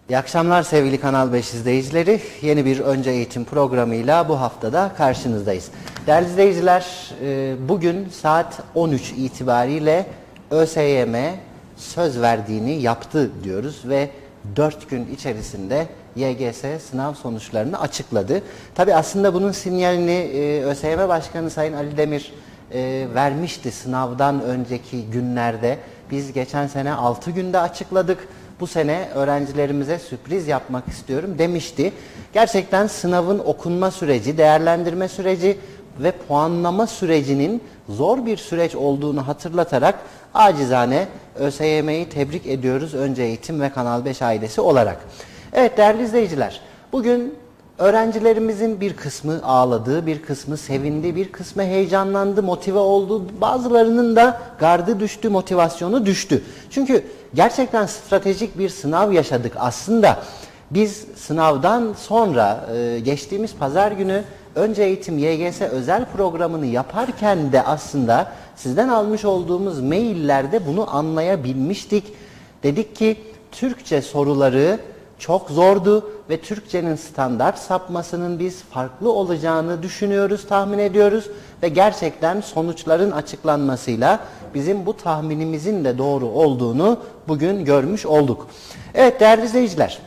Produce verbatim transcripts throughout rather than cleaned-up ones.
İyi akşamlar sevgili Kanal beş izleyicileri. Yeni bir Önce Eğitim programıyla bu haftada karşınızdayız. Değerli izleyiciler, bugün saat on üç itibariyle ÖSYM söz verdiğini yaptı diyoruz ve dört gün içerisinde Y G S sınav sonuçlarını açıkladı. Tabi aslında bunun sinyalini ÖSYM Başkanı Sayın Ali Demir vermişti sınavdan önceki günlerde. Biz geçen sene altı günde açıkladık. Bu sene öğrencilerimize sürpriz yapmak istiyorum demişti. Gerçekten sınavın okunma süreci, değerlendirme süreci ve puanlama sürecinin zor bir süreç olduğunu hatırlatarak acizane ÖSYM'yi tebrik ediyoruz Önce Eğitim ve Kanal beş ailesi olarak. Evet değerli izleyiciler, bugün öğrencilerimizin bir kısmı ağladı, bir kısmı sevindi, bir kısmı heyecanlandı, motive oldu. Bazılarının da gardı düştü, motivasyonu düştü. Çünkü gerçekten stratejik bir sınav yaşadık aslında. Biz sınavdan sonra geçtiğimiz pazar günü Önce Eğitim Y G S özel programını yaparken de aslında sizden almış olduğumuz maillerde bunu anlayabilmiştik. Dedik ki Türkçe soruları çok zordu ve Türkçenin standart sapmasının biz farklı olacağını düşünüyoruz, tahmin ediyoruz ve gerçekten sonuçların açıklanmasıyla bizim bu tahminimizin de doğru olduğunu bugün görmüş olduk. Evet değerli izleyiciler,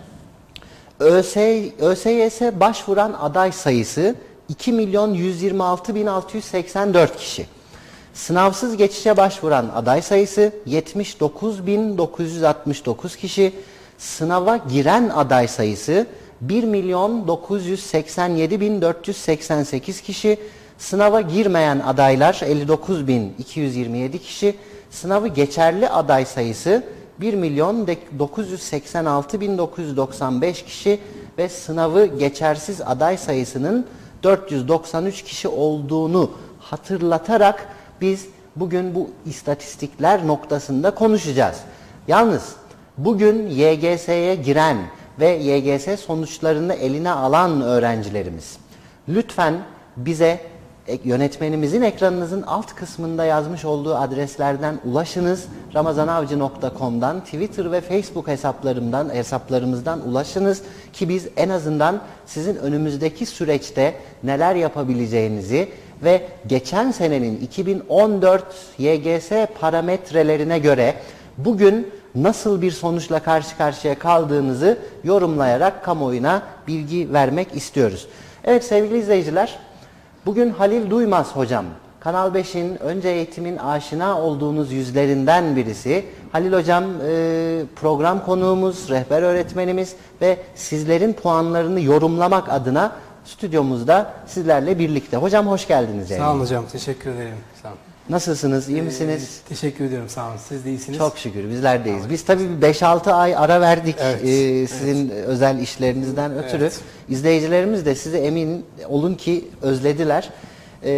ÖSYS başvuran aday sayısı iki milyon yüz yirmi altı bin altı yüz seksen dört kişi. Sınavsız geçişe başvuran aday sayısı yetmiş dokuz bin dokuz yüz altmış dokuz kişi. Sınava giren aday sayısı bir milyon dokuz yüz seksen yedi bin dört yüz seksen sekiz kişi. Sınava girmeyen adaylar elli dokuz bin iki yüz yirmi yedi kişi. Sınavı geçerli aday sayısı bir milyon dokuz yüz seksen altı bin dokuz yüz doksan beş kişi ve sınavı geçersiz aday sayısının dört yüz doksan üç kişi olduğunu hatırlatarak biz bugün bu istatistikler noktasında konuşacağız. Yalnız bugün Y G S'ye giren ve Y G S sonuçlarını eline alan öğrencilerimiz, lütfen bize yönetmenimizin ekranınızın alt kısmında yazmış olduğu adreslerden ulaşınız. ramazanavcı nokta com'dan, Twitter ve Facebook hesaplarımdan, hesaplarımızdan ulaşınız ki biz en azından sizin önümüzdeki süreçte neler yapabileceğinizi ve geçen senenin iki bin on dört Y G S parametrelerine göre bugün nasıl bir sonuçla karşı karşıya kaldığınızı yorumlayarak kamuoyuna bilgi vermek istiyoruz. Evet sevgili izleyiciler, bugün Halil Duymaz hocam, Kanal beşin Önce Eğitim'in aşina olduğunuz yüzlerinden birisi. Halil hocam program konuğumuz, rehber öğretmenimiz ve sizlerin puanlarını yorumlamak adına stüdyomuzda sizlerle birlikte. Hocam hoş geldiniz. Sağ olun hocam, teşekkür ederim. Sağ olun. Nasılsınız, iyi misiniz? Ee, teşekkür ediyorum, sağ olun. Siz de iyisiniz. Çok şükür, bizler deyiz. Biz tabii beş altı ay ara verdik evet, ee, sizin evet. özel işlerinizden ötürü. Evet. İzleyicilerimiz de sizi emin olun ki özlediler. Ee,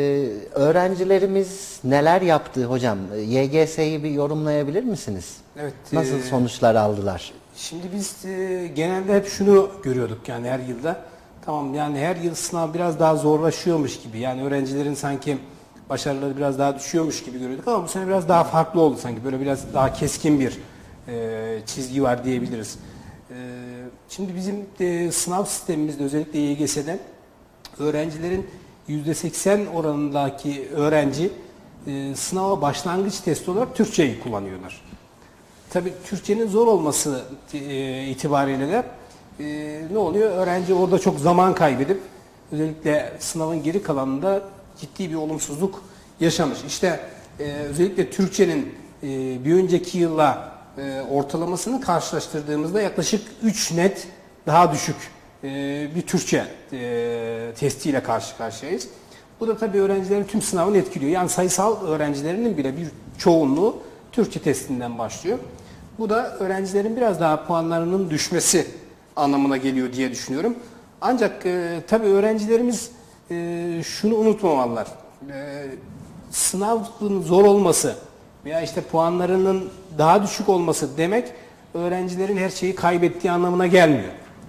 öğrencilerimiz neler yaptı hocam? Y G S'yi bir yorumlayabilir misiniz? Evet. Nasıl e, sonuçlar aldılar? Şimdi biz e, genelde hep şunu görüyorduk yani her yılda. Tamam yani her yıl sınav biraz daha zorlaşıyormuş gibi. Yani öğrencilerin sanki başarıları biraz daha düşüyormuş gibi görüyorduk ama bu sene biraz daha farklı oldu sanki. Böyle biraz daha keskin bir e, çizgi var diyebiliriz. E, şimdi bizim e, sınav sistemimizde özellikle Y G S'den öğrencilerin yüzde seksen oranındaki öğrenci e, sınava başlangıç testi olarak Türkçeyi kullanıyorlar. Tabii Türkçenin zor olması e, itibariyle de e, ne oluyor? Öğrenci orada çok zaman kaybedip özellikle sınavın geri kalanında ciddi bir olumsuzluk yaşamış. İşte e, özellikle Türkçenin e, bir önceki yılla e, ortalamasını karşılaştırdığımızda yaklaşık üç net daha düşük e, bir Türkçe e, testiyle karşı karşıyayız. Bu da tabii öğrencilerin tüm sınavını etkiliyor. Yani sayısal öğrencilerinin bile bir çoğunluğu Türkçe testinden başlıyor. Bu da öğrencilerin biraz daha puanlarının düşmesi anlamına geliyor diye düşünüyorum. Ancak e, tabii öğrencilerimiz e, şunu unutmamalılar. E, sınavın zor olması veya işte puanlarının daha düşük olması demek öğrencilerin her şeyi kaybettiği anlamına gelmiyor.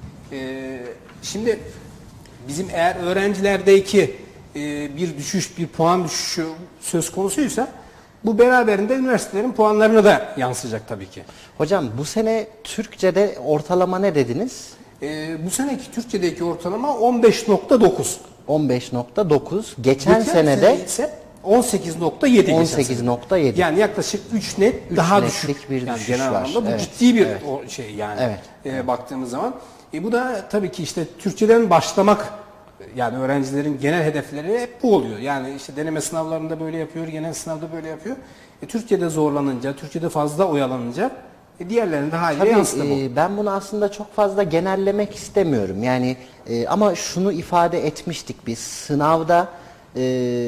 E, şimdi bizim eğer öğrencilerdeki e, bir düşüş, bir puan düşüşü söz konusuysa bu beraberinde üniversitelerin puanlarına da yansıyacak tabii ki. Hocam bu sene Türkçe'de ortalama ne dediniz? Ee, bu seneki Türkçedeki ortalama on beş nokta dokuz. on beş nokta dokuz. Geçen, Geçen senede sene ise on sekiz nokta yedi. on sekiz nokta yedi. Yani yaklaşık üç net üç daha netlik düşük. bir yani düşüş genel var. anlamda bu Evet. ciddi bir Evet. o şey yani Evet. e, baktığımız zaman. E, bu da tabii ki işte Türkçeden başlamak, yani öğrencilerin genel hedefleri hep bu oluyor. Yani işte deneme sınavlarında böyle yapıyor, genel sınavda böyle yapıyor. E, Türkçede zorlanınca, Türkçede fazla oyalanınca e, diğerlerinde haliyle Tabii yansıdı bu. e, ben bunu aslında çok fazla genellemek istemiyorum. Yani e, ama şunu ifade etmiştik biz. Sınavda e,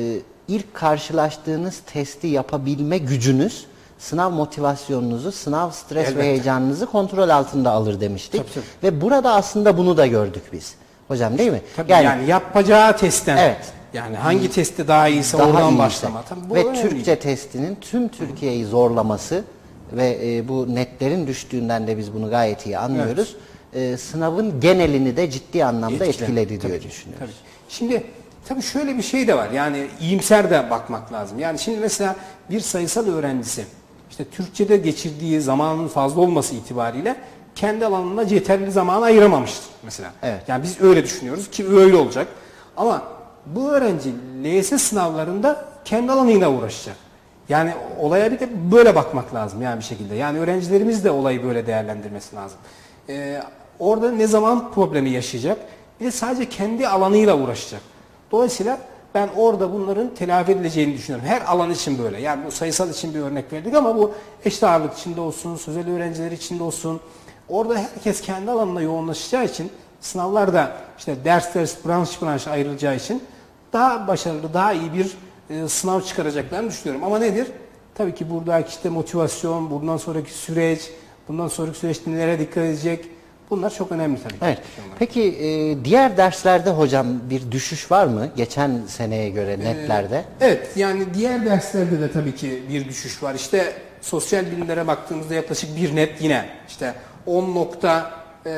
ilk karşılaştığınız testi yapabilme gücünüz sınav motivasyonunuzu, sınav stres Elbette. ve heyecanınızı kontrol altında alır demiştik. Tabii, tabii. Ve burada aslında bunu da gördük biz. Hocam değil mi? Tabii yani, yapacağı testten. Evet. Yani hangi testte daha iyiyse daha oradan iyiyse başlama. Tabii bu ve önemli. Türkçe testinin tüm Türkiye'yi zorlaması ve e, bu netlerin düştüğünden de biz bunu gayet iyi anlıyoruz. E, sınavın genelini de ciddi anlamda Etkiledi. etkiledi diye Tabii ki, düşünüyoruz. tabii. Şimdi tabii şöyle bir şey de var. Yani iyimser de bakmak lazım. Yani şimdi mesela bir sayısal öğrencisi işte Türkçe'de geçirdiği zamanın fazla olması itibariyle kendi alanına yeterli zaman ayıramamıştır mesela. Evet. Yani biz öyle düşünüyoruz ki öyle olacak. Ama bu öğrenci L S sınavlarında kendi alanıyla uğraşacak. Yani olaya bir de böyle bakmak lazım yani bir şekilde. Yani öğrencilerimiz de olayı böyle değerlendirmesi lazım. Ee, orada ne zaman problemi yaşayacak? Bir de sadece kendi alanıyla uğraşacak. Dolayısıyla ben orada bunların telafi edileceğini düşünüyorum. Her alan için böyle. Yani bu sayısal için bir örnek verdik ama bu eşit ağırlık içinde olsun, sözel öğrenciler için de olsun. Orada herkes kendi alanına yoğunlaşacağı için sınavlarda işte ders ders, branş branş ayrılacağı için daha başarılı, daha iyi bir e, sınav çıkaracaklarını düşünüyorum. Ama nedir? Tabii ki buradaki işte motivasyon, bundan sonraki süreç, bundan sonraki süreçte nelere dikkat edecek? Bunlar çok önemli tabii. Evet. Peki e, diğer derslerde hocam bir düşüş var mı geçen seneye göre netlerde? Ee, evet, yani diğer derslerde de tabii ki bir düşüş var. İşte sosyal bilimlere baktığımızda yaklaşık bir net yine işte on nokta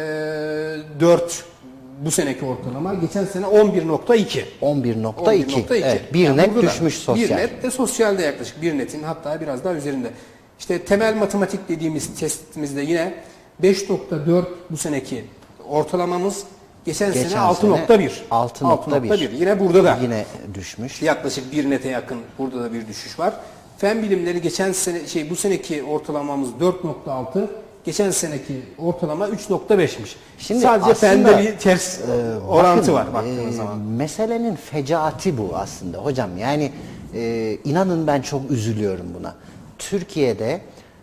dört bu seneki ortalama. Geçen sene on bir nokta iki. on bir nokta iki. Evet, bir Yani net burada da düşmüş sosyal. Bir net de sosyalde yaklaşık bir netin hatta biraz daha üzerinde. İşte temel matematik dediğimiz testimizde yine beş nokta dört bu seneki ortalamamız. Geçen, Geçen sene altı nokta bir. altı nokta bir. Yine burada da Yine düşmüş. yaklaşık bir nete yakın burada da bir düşüş var. Fen bilimleri geçen sene şey bu seneki ortalamamız dört nokta altı. Geçen seneki ortalama üç nokta beşmiş. Şimdi sadece aslında, fende bir ters e, orantı bakın, var baktığınız e, zaman. Meselenin fecaati bu aslında hocam. Yani e, inanın ben çok üzülüyorum buna. Türkiye'de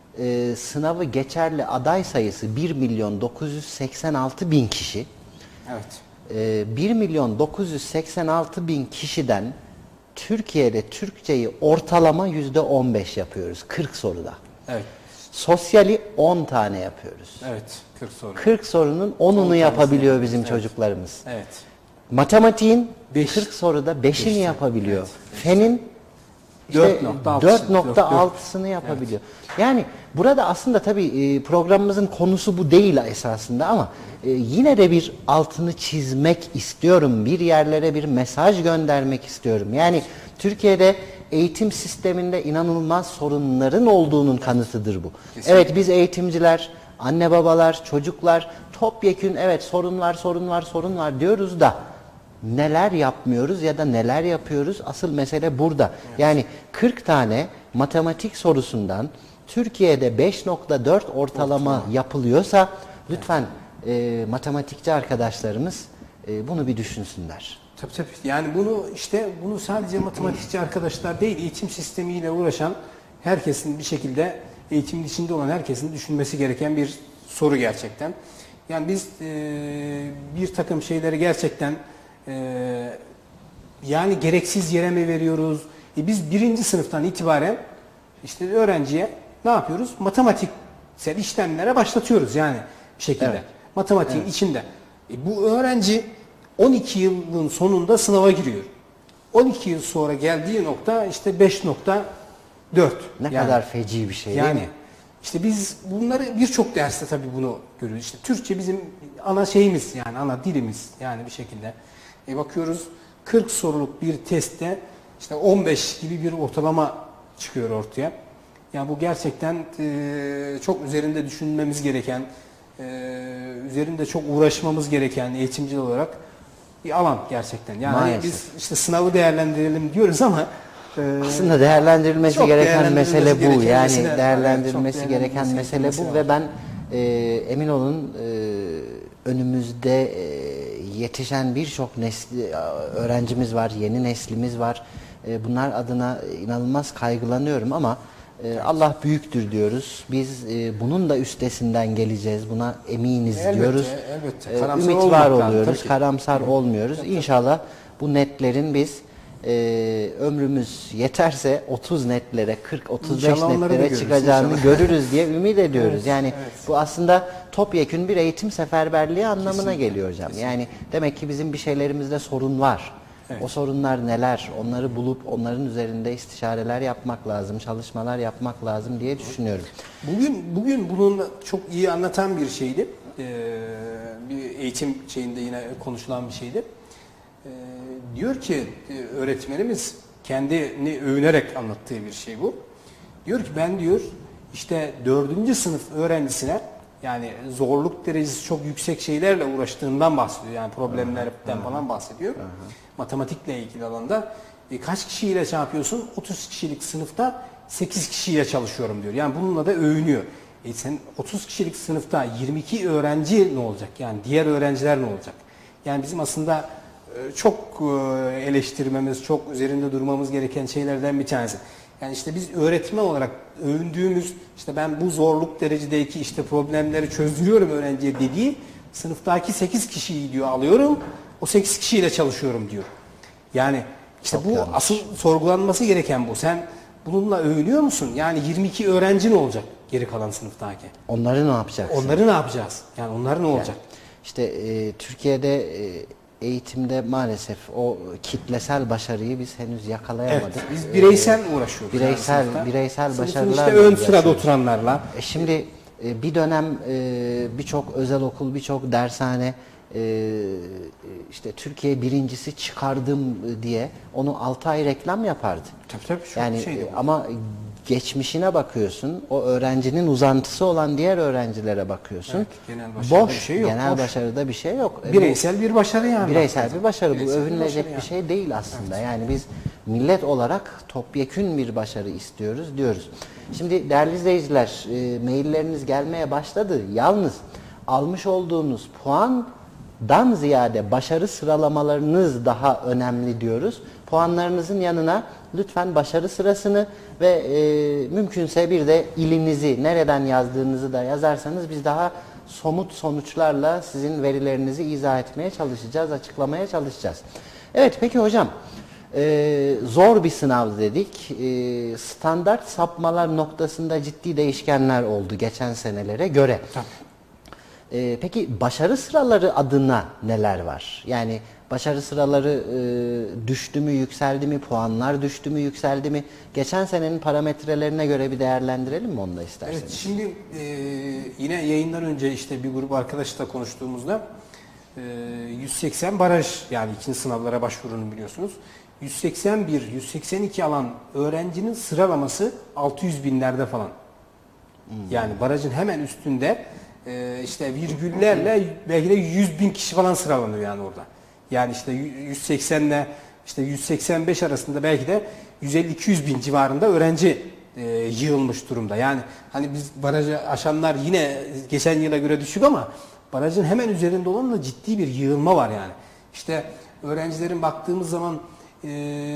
e, sınavı geçerli aday sayısı bir milyon dokuz yüz seksen altı bin kişi. Evet. E, bir milyon dokuz yüz seksen altı bin kişiden Türkiye'de Türkçeyi ortalama yüzde on beş yapıyoruz kırk soruda. Evet. Sosyali on tane yapıyoruz. Evet. kırk soru. kırk sorunun onunu yapabiliyor bizim çocuklarımız. Evet. Matematiğin Beş. kırk soruda beşini Beş. yapabiliyor. Evet. Fenin dört nokta altı. dört nokta altısını yapabiliyor. Yani burada aslında tabii e, programımızın konusu bu değil esasında ama e, yine de bir altını çizmek istiyorum. Bir yerlere bir mesaj göndermek istiyorum. Yani Türkiye'de eğitim sisteminde inanılmaz sorunların olduğunun kanıtıdır bu. Kesinlikle. Evet biz eğitimciler, anne babalar, çocuklar topyekün evet sorun var, sorun var, sorun var diyoruz da neler yapmıyoruz ya da neler yapıyoruz? Asıl mesele burada. Evet. Yani kırk tane matematik sorusundan Türkiye'de beş nokta dört ortalama, ortalama yapılıyorsa lütfen evet. e, matematikçi arkadaşlarımız e, bunu bir düşünsünler. Tabii tabii. Yani bunu işte bunu sadece matematikçi arkadaşlar değil, eğitim sistemiyle uğraşan herkesin bir şekilde eğitimin içinde olan herkesin düşünmesi gereken bir soru gerçekten. Yani biz e, bir takım şeyleri gerçekten e, yani gereksiz yere mi veriyoruz? E, biz birinci sınıftan itibaren işte öğrenciye ne yapıyoruz? Matematiksel işlemlere başlatıyoruz yani bir şekilde. Evet. Matematiğin evet. içinde. E, bu öğrenci on iki yılın sonunda sınava giriyor. on iki yıl sonra geldiği nokta işte beş nokta dört. Ne yani, kadar feci bir şey yani, değil mi? İşte biz bunları birçok derste tabii bunu görüyoruz. İşte Türkçe bizim ana şeyimiz yani ana dilimiz yani bir şekilde. E bakıyoruz kırk soruluk bir testte işte on beş gibi bir ortalama çıkıyor ortaya. Yani bu gerçekten e, çok üzerinde düşünmemiz gereken, e, üzerinde çok uğraşmamız gereken eğitimci olarak bir alan gerçekten. Yani hani biz işte sınavı değerlendirelim diyoruz ama e, aslında değerlendirilmesi gereken mesele bu. gereken yani mesele, değerlendirilmesi evet, gereken mesele bu ve ben e, emin olun e, önümüzde e, yetişen birçok nesli öğrencimiz var, yeni neslimiz var. E, bunlar adına inanılmaz kaygılanıyorum ama e, Allah büyüktür diyoruz. Biz e, bunun da üstesinden geleceğiz. Buna eminiz elbette, diyoruz. Elbette. E, Karamsar ümit var olmak oluyoruz, lazım, karamsar tabii. olmuyoruz. Tabii. İnşallah bu netlerin biz e, ömrümüz yeterse otuz netlere, kırk otuz beş İnşallah onları da netlere görürüz, çıkacağını inşallah. görürüz diye ümit ediyoruz. Evet, yani evet. bu aslında topyekün bir eğitim seferberliği anlamına Kesinlikle, geliyor hocam. kesinlikle. Yani demek ki bizim bir şeylerimizde sorun var. Evet. O sorunlar neler? Onları bulup onların üzerinde istişareler yapmak lazım, çalışmalar yapmak lazım diye düşünüyorum. Bugün bugün bunun çok iyi anlatan bir şeydi. Ee, bir eğitim şeyinde yine konuşulan bir şeydi. Ee, diyor ki e, öğretmenimiz kendini övünerek anlattığı bir şey bu. Diyor ki ben diyor işte dördüncü sınıf öğrencisine yani zorluk derecesi çok yüksek şeylerle uğraştığından bahsediyor. Yani problemlerden falan bahsediyor. Matematikle ilgili alanda e, kaç kişiyle şey yapıyorsun? otuz kişilik sınıfta sekiz kişiyle çalışıyorum diyor. Yani bununla da övünüyor. E sen otuz kişilik sınıfta yirmi iki öğrenci ne olacak? Yani diğer öğrenciler ne olacak? Yani bizim aslında e, çok e, eleştirmemiz, çok üzerinde durmamız gereken şeylerden bir tanesi. Yani işte biz öğretmen olarak övündüğümüz, işte ben bu zorluk derecedeki işte problemleri çözdürüyorum öğrenciye dediği sınıftaki sekiz kişiyi diyor alıyorum, o sekiz kişiyle çalışıyorum diyor. Yani işte Çok bu yanlış. asıl sorgulanması gereken bu. Sen bununla övünüyor musun? Yani yirmi iki öğrenci ne olacak geri kalan sınıftaki? Onları ne yapacaksın? Onları ne yapacağız? Yani onlar ne olacak? İşte e, Türkiye'de e, eğitimde maalesef o kitlesel başarıyı biz henüz Evet, yakalayamadık. biz bireysel uğraşıyoruz. Bireysel yani sınıfta. bireysel Sınıfın başarılarla işte ön sırada uğraşıyoruz. oturanlarla. E şimdi e, bir dönem e, birçok özel okul, birçok dershane e, işte Türkiye birincisi çıkardım diye onu altı ay reklam yapardı. Tabii tabii. Çok Yani şeydi e, bu. ama geçmişine bakıyorsun, o öğrencinin uzantısı olan diğer öğrencilere bakıyorsun. Evet, genel başarıda boş, bir şey yok, genel boş. başarıda bir şey yok. E, bu- Bireysel bir başarı yani. Bireysel bir başarı. Bireysel Bu bir övünülecek başarı bir şey değil aslında. Yani biz millet olarak topyekün bir başarı istiyoruz diyoruz. Şimdi değerli izleyiciler, e, mailleriniz gelmeye başladı. Yalnız almış olduğunuz puandan ziyade başarı sıralamalarınız daha önemli diyoruz. Puanlarınızın yanına lütfen başarı sırasını ve e, mümkünse bir de ilinizi, nereden yazdığınızı da yazarsanız biz daha somut sonuçlarla sizin verilerinizi izah etmeye çalışacağız, açıklamaya çalışacağız. Evet, peki hocam, e, zor bir sınav dedik. E, standart sapmalar noktasında ciddi değişkenler oldu geçen senelere göre. Tabii. E, peki başarı sıraları adına neler var? Yani başarı sıraları e, düştü mü, yükseldi mi, puanlar düştü mü, yükseldi mi? Geçen senenin parametrelerine göre bir değerlendirelim mi onu da isterseniz? Evet, şimdi e, yine yayından önce işte bir grup arkadaşla konuştuğumuzda e, yüz seksen baraj, yani ikinci sınavlara başvurunu biliyorsunuz. yüz seksen bir, yüz seksen iki alan öğrencinin sıralaması altı yüz binlerde falan. Hmm. Yani barajın hemen üstünde e, işte virgüllerle belki de yüz bin kişi falan sıralanıyor yani orada. Yani işte yüz seksen ile işte yüz seksen beş arasında belki de yüz elli iki yüz bin civarında öğrenci e, yığılmış durumda. Yani hani biz barajı aşanlar yine geçen yıla göre düşük ama barajın hemen üzerinde olanla ciddi bir yığılma var yani. İşte öğrencilerin baktığımız zaman e,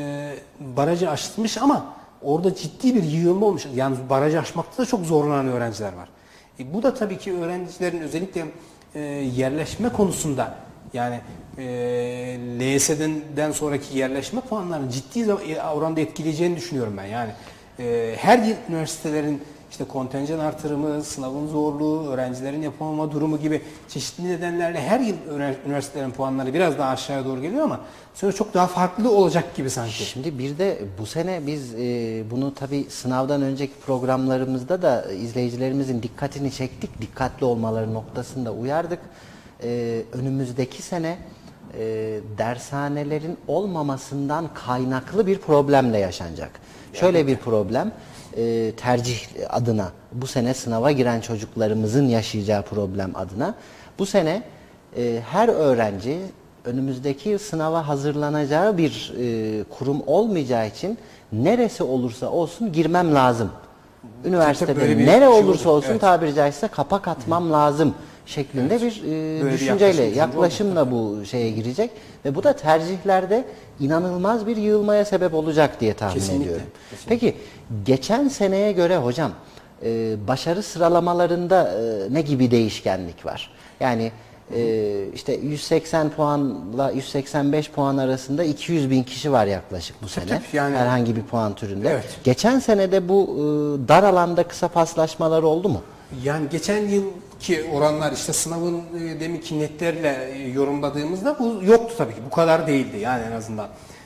barajı aşmış ama orada ciddi bir yığılma olmuş. Yani barajı aşmakta da çok zorlanan öğrenciler var. E, bu da tabii ki öğrencilerin özellikle e, yerleşme konusunda, yani e, L Y S'den sonraki yerleşme puanlarını ciddi oranda etkileyeceğini düşünüyorum ben. Yani e, her yıl üniversitelerin işte kontenjan artırımı, sınavın zorluğu, öğrencilerin yapamama durumu gibi çeşitli nedenlerle her yıl üniversitelerin puanları biraz daha aşağıya doğru geliyor ama sonra çok daha farklı olacak gibi sanki. Şimdi bir de bu sene biz e, bunu tabii sınavdan önceki programlarımızda da izleyicilerimizin dikkatini çektik. Dikkatli olmaları noktasında uyardık. E, önümüzdeki sene e, dershanelerin olmamasından kaynaklı bir problemle yaşanacak. Şöyle bir problem, e, tercih adına, bu sene sınava giren çocuklarımızın yaşayacağı problem adına, bu sene e, her öğrenci önümüzdeki sınava hazırlanacağı bir e, kurum olmayacağı için neresi olursa olsun girmem lazım. Üniversitede nere olursa şey olsun, evet, tabiri caizse kapak atmam Hı. lazım şeklinde evet. bir e, düşünceyle, yaklaşım, yaklaşımla bu şeye girecek ve bu da tercihlerde inanılmaz bir yığılmaya sebep olacak diye tahmin kesinlikle, ediyorum. Kesinlikle. Peki geçen seneye göre hocam e, başarı sıralamalarında e, ne gibi değişkenlik var? Yani e, işte yüz seksen puanla yüz seksen beş puan arasında iki yüz bin kişi var yaklaşık bu sene. Tabii, yani, herhangi bir puan türünde. Evet. Geçen senede bu e, dar alanda kısa paslaşmalar oldu mu? Yani geçen yılki oranlar işte sınavın e, deminki netlerle e, yorumladığımızda bu yoktu tabii ki. Bu kadar değildi yani en azından.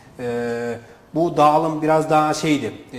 E, bu dağılım biraz daha şeydi. E,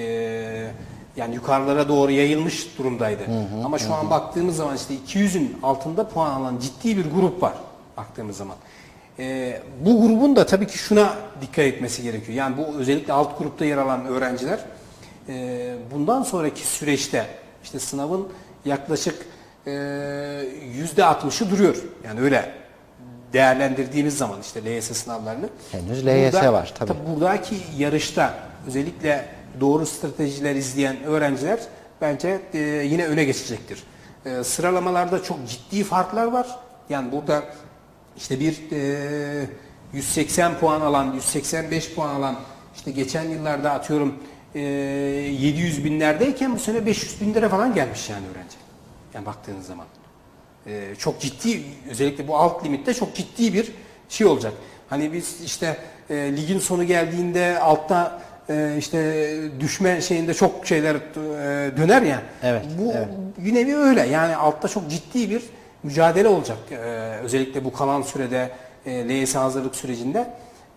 yani yukarılara doğru yayılmış durumdaydı. Hı hı, Ama şu hı. an baktığımız zaman işte iki yüzün altında puan alan ciddi bir grup var baktığımız zaman. E, bu grubun da tabii ki şuna dikkat etmesi gerekiyor. Yani bu özellikle alt grupta yer alan öğrenciler e, bundan sonraki süreçte işte sınavın yaklaşık e, yüzde altmışı duruyor. Yani öyle değerlendirdiğimiz zaman işte L Y S sınavlarını. Henüz L Y S Burada, var tabii. tabii. Buradaki yarışta özellikle doğru stratejiler izleyen öğrenciler bence e, yine öne geçecektir. E, sıralamalarda çok ciddi farklar var. Yani burada işte bir e, yüz seksen puan alan, yüz seksen beş puan alan işte geçen yıllarda atıyorum e, yedi yüz binlerdeyken bu sene beş yüz binlere falan gelmiş yani öğrenci. Yani baktığınız zaman. E, çok ciddi, özellikle bu alt limitte çok ciddi bir şey olacak. Hani biz işte e, ligin sonu geldiğinde altta e, işte düşme şeyinde çok şeyler e, döner ya. Evet, bu evet. yine bir öyle. Yani altta çok ciddi bir mücadele olacak. E, özellikle bu kalan sürede e, L Y S hazırlık sürecinde.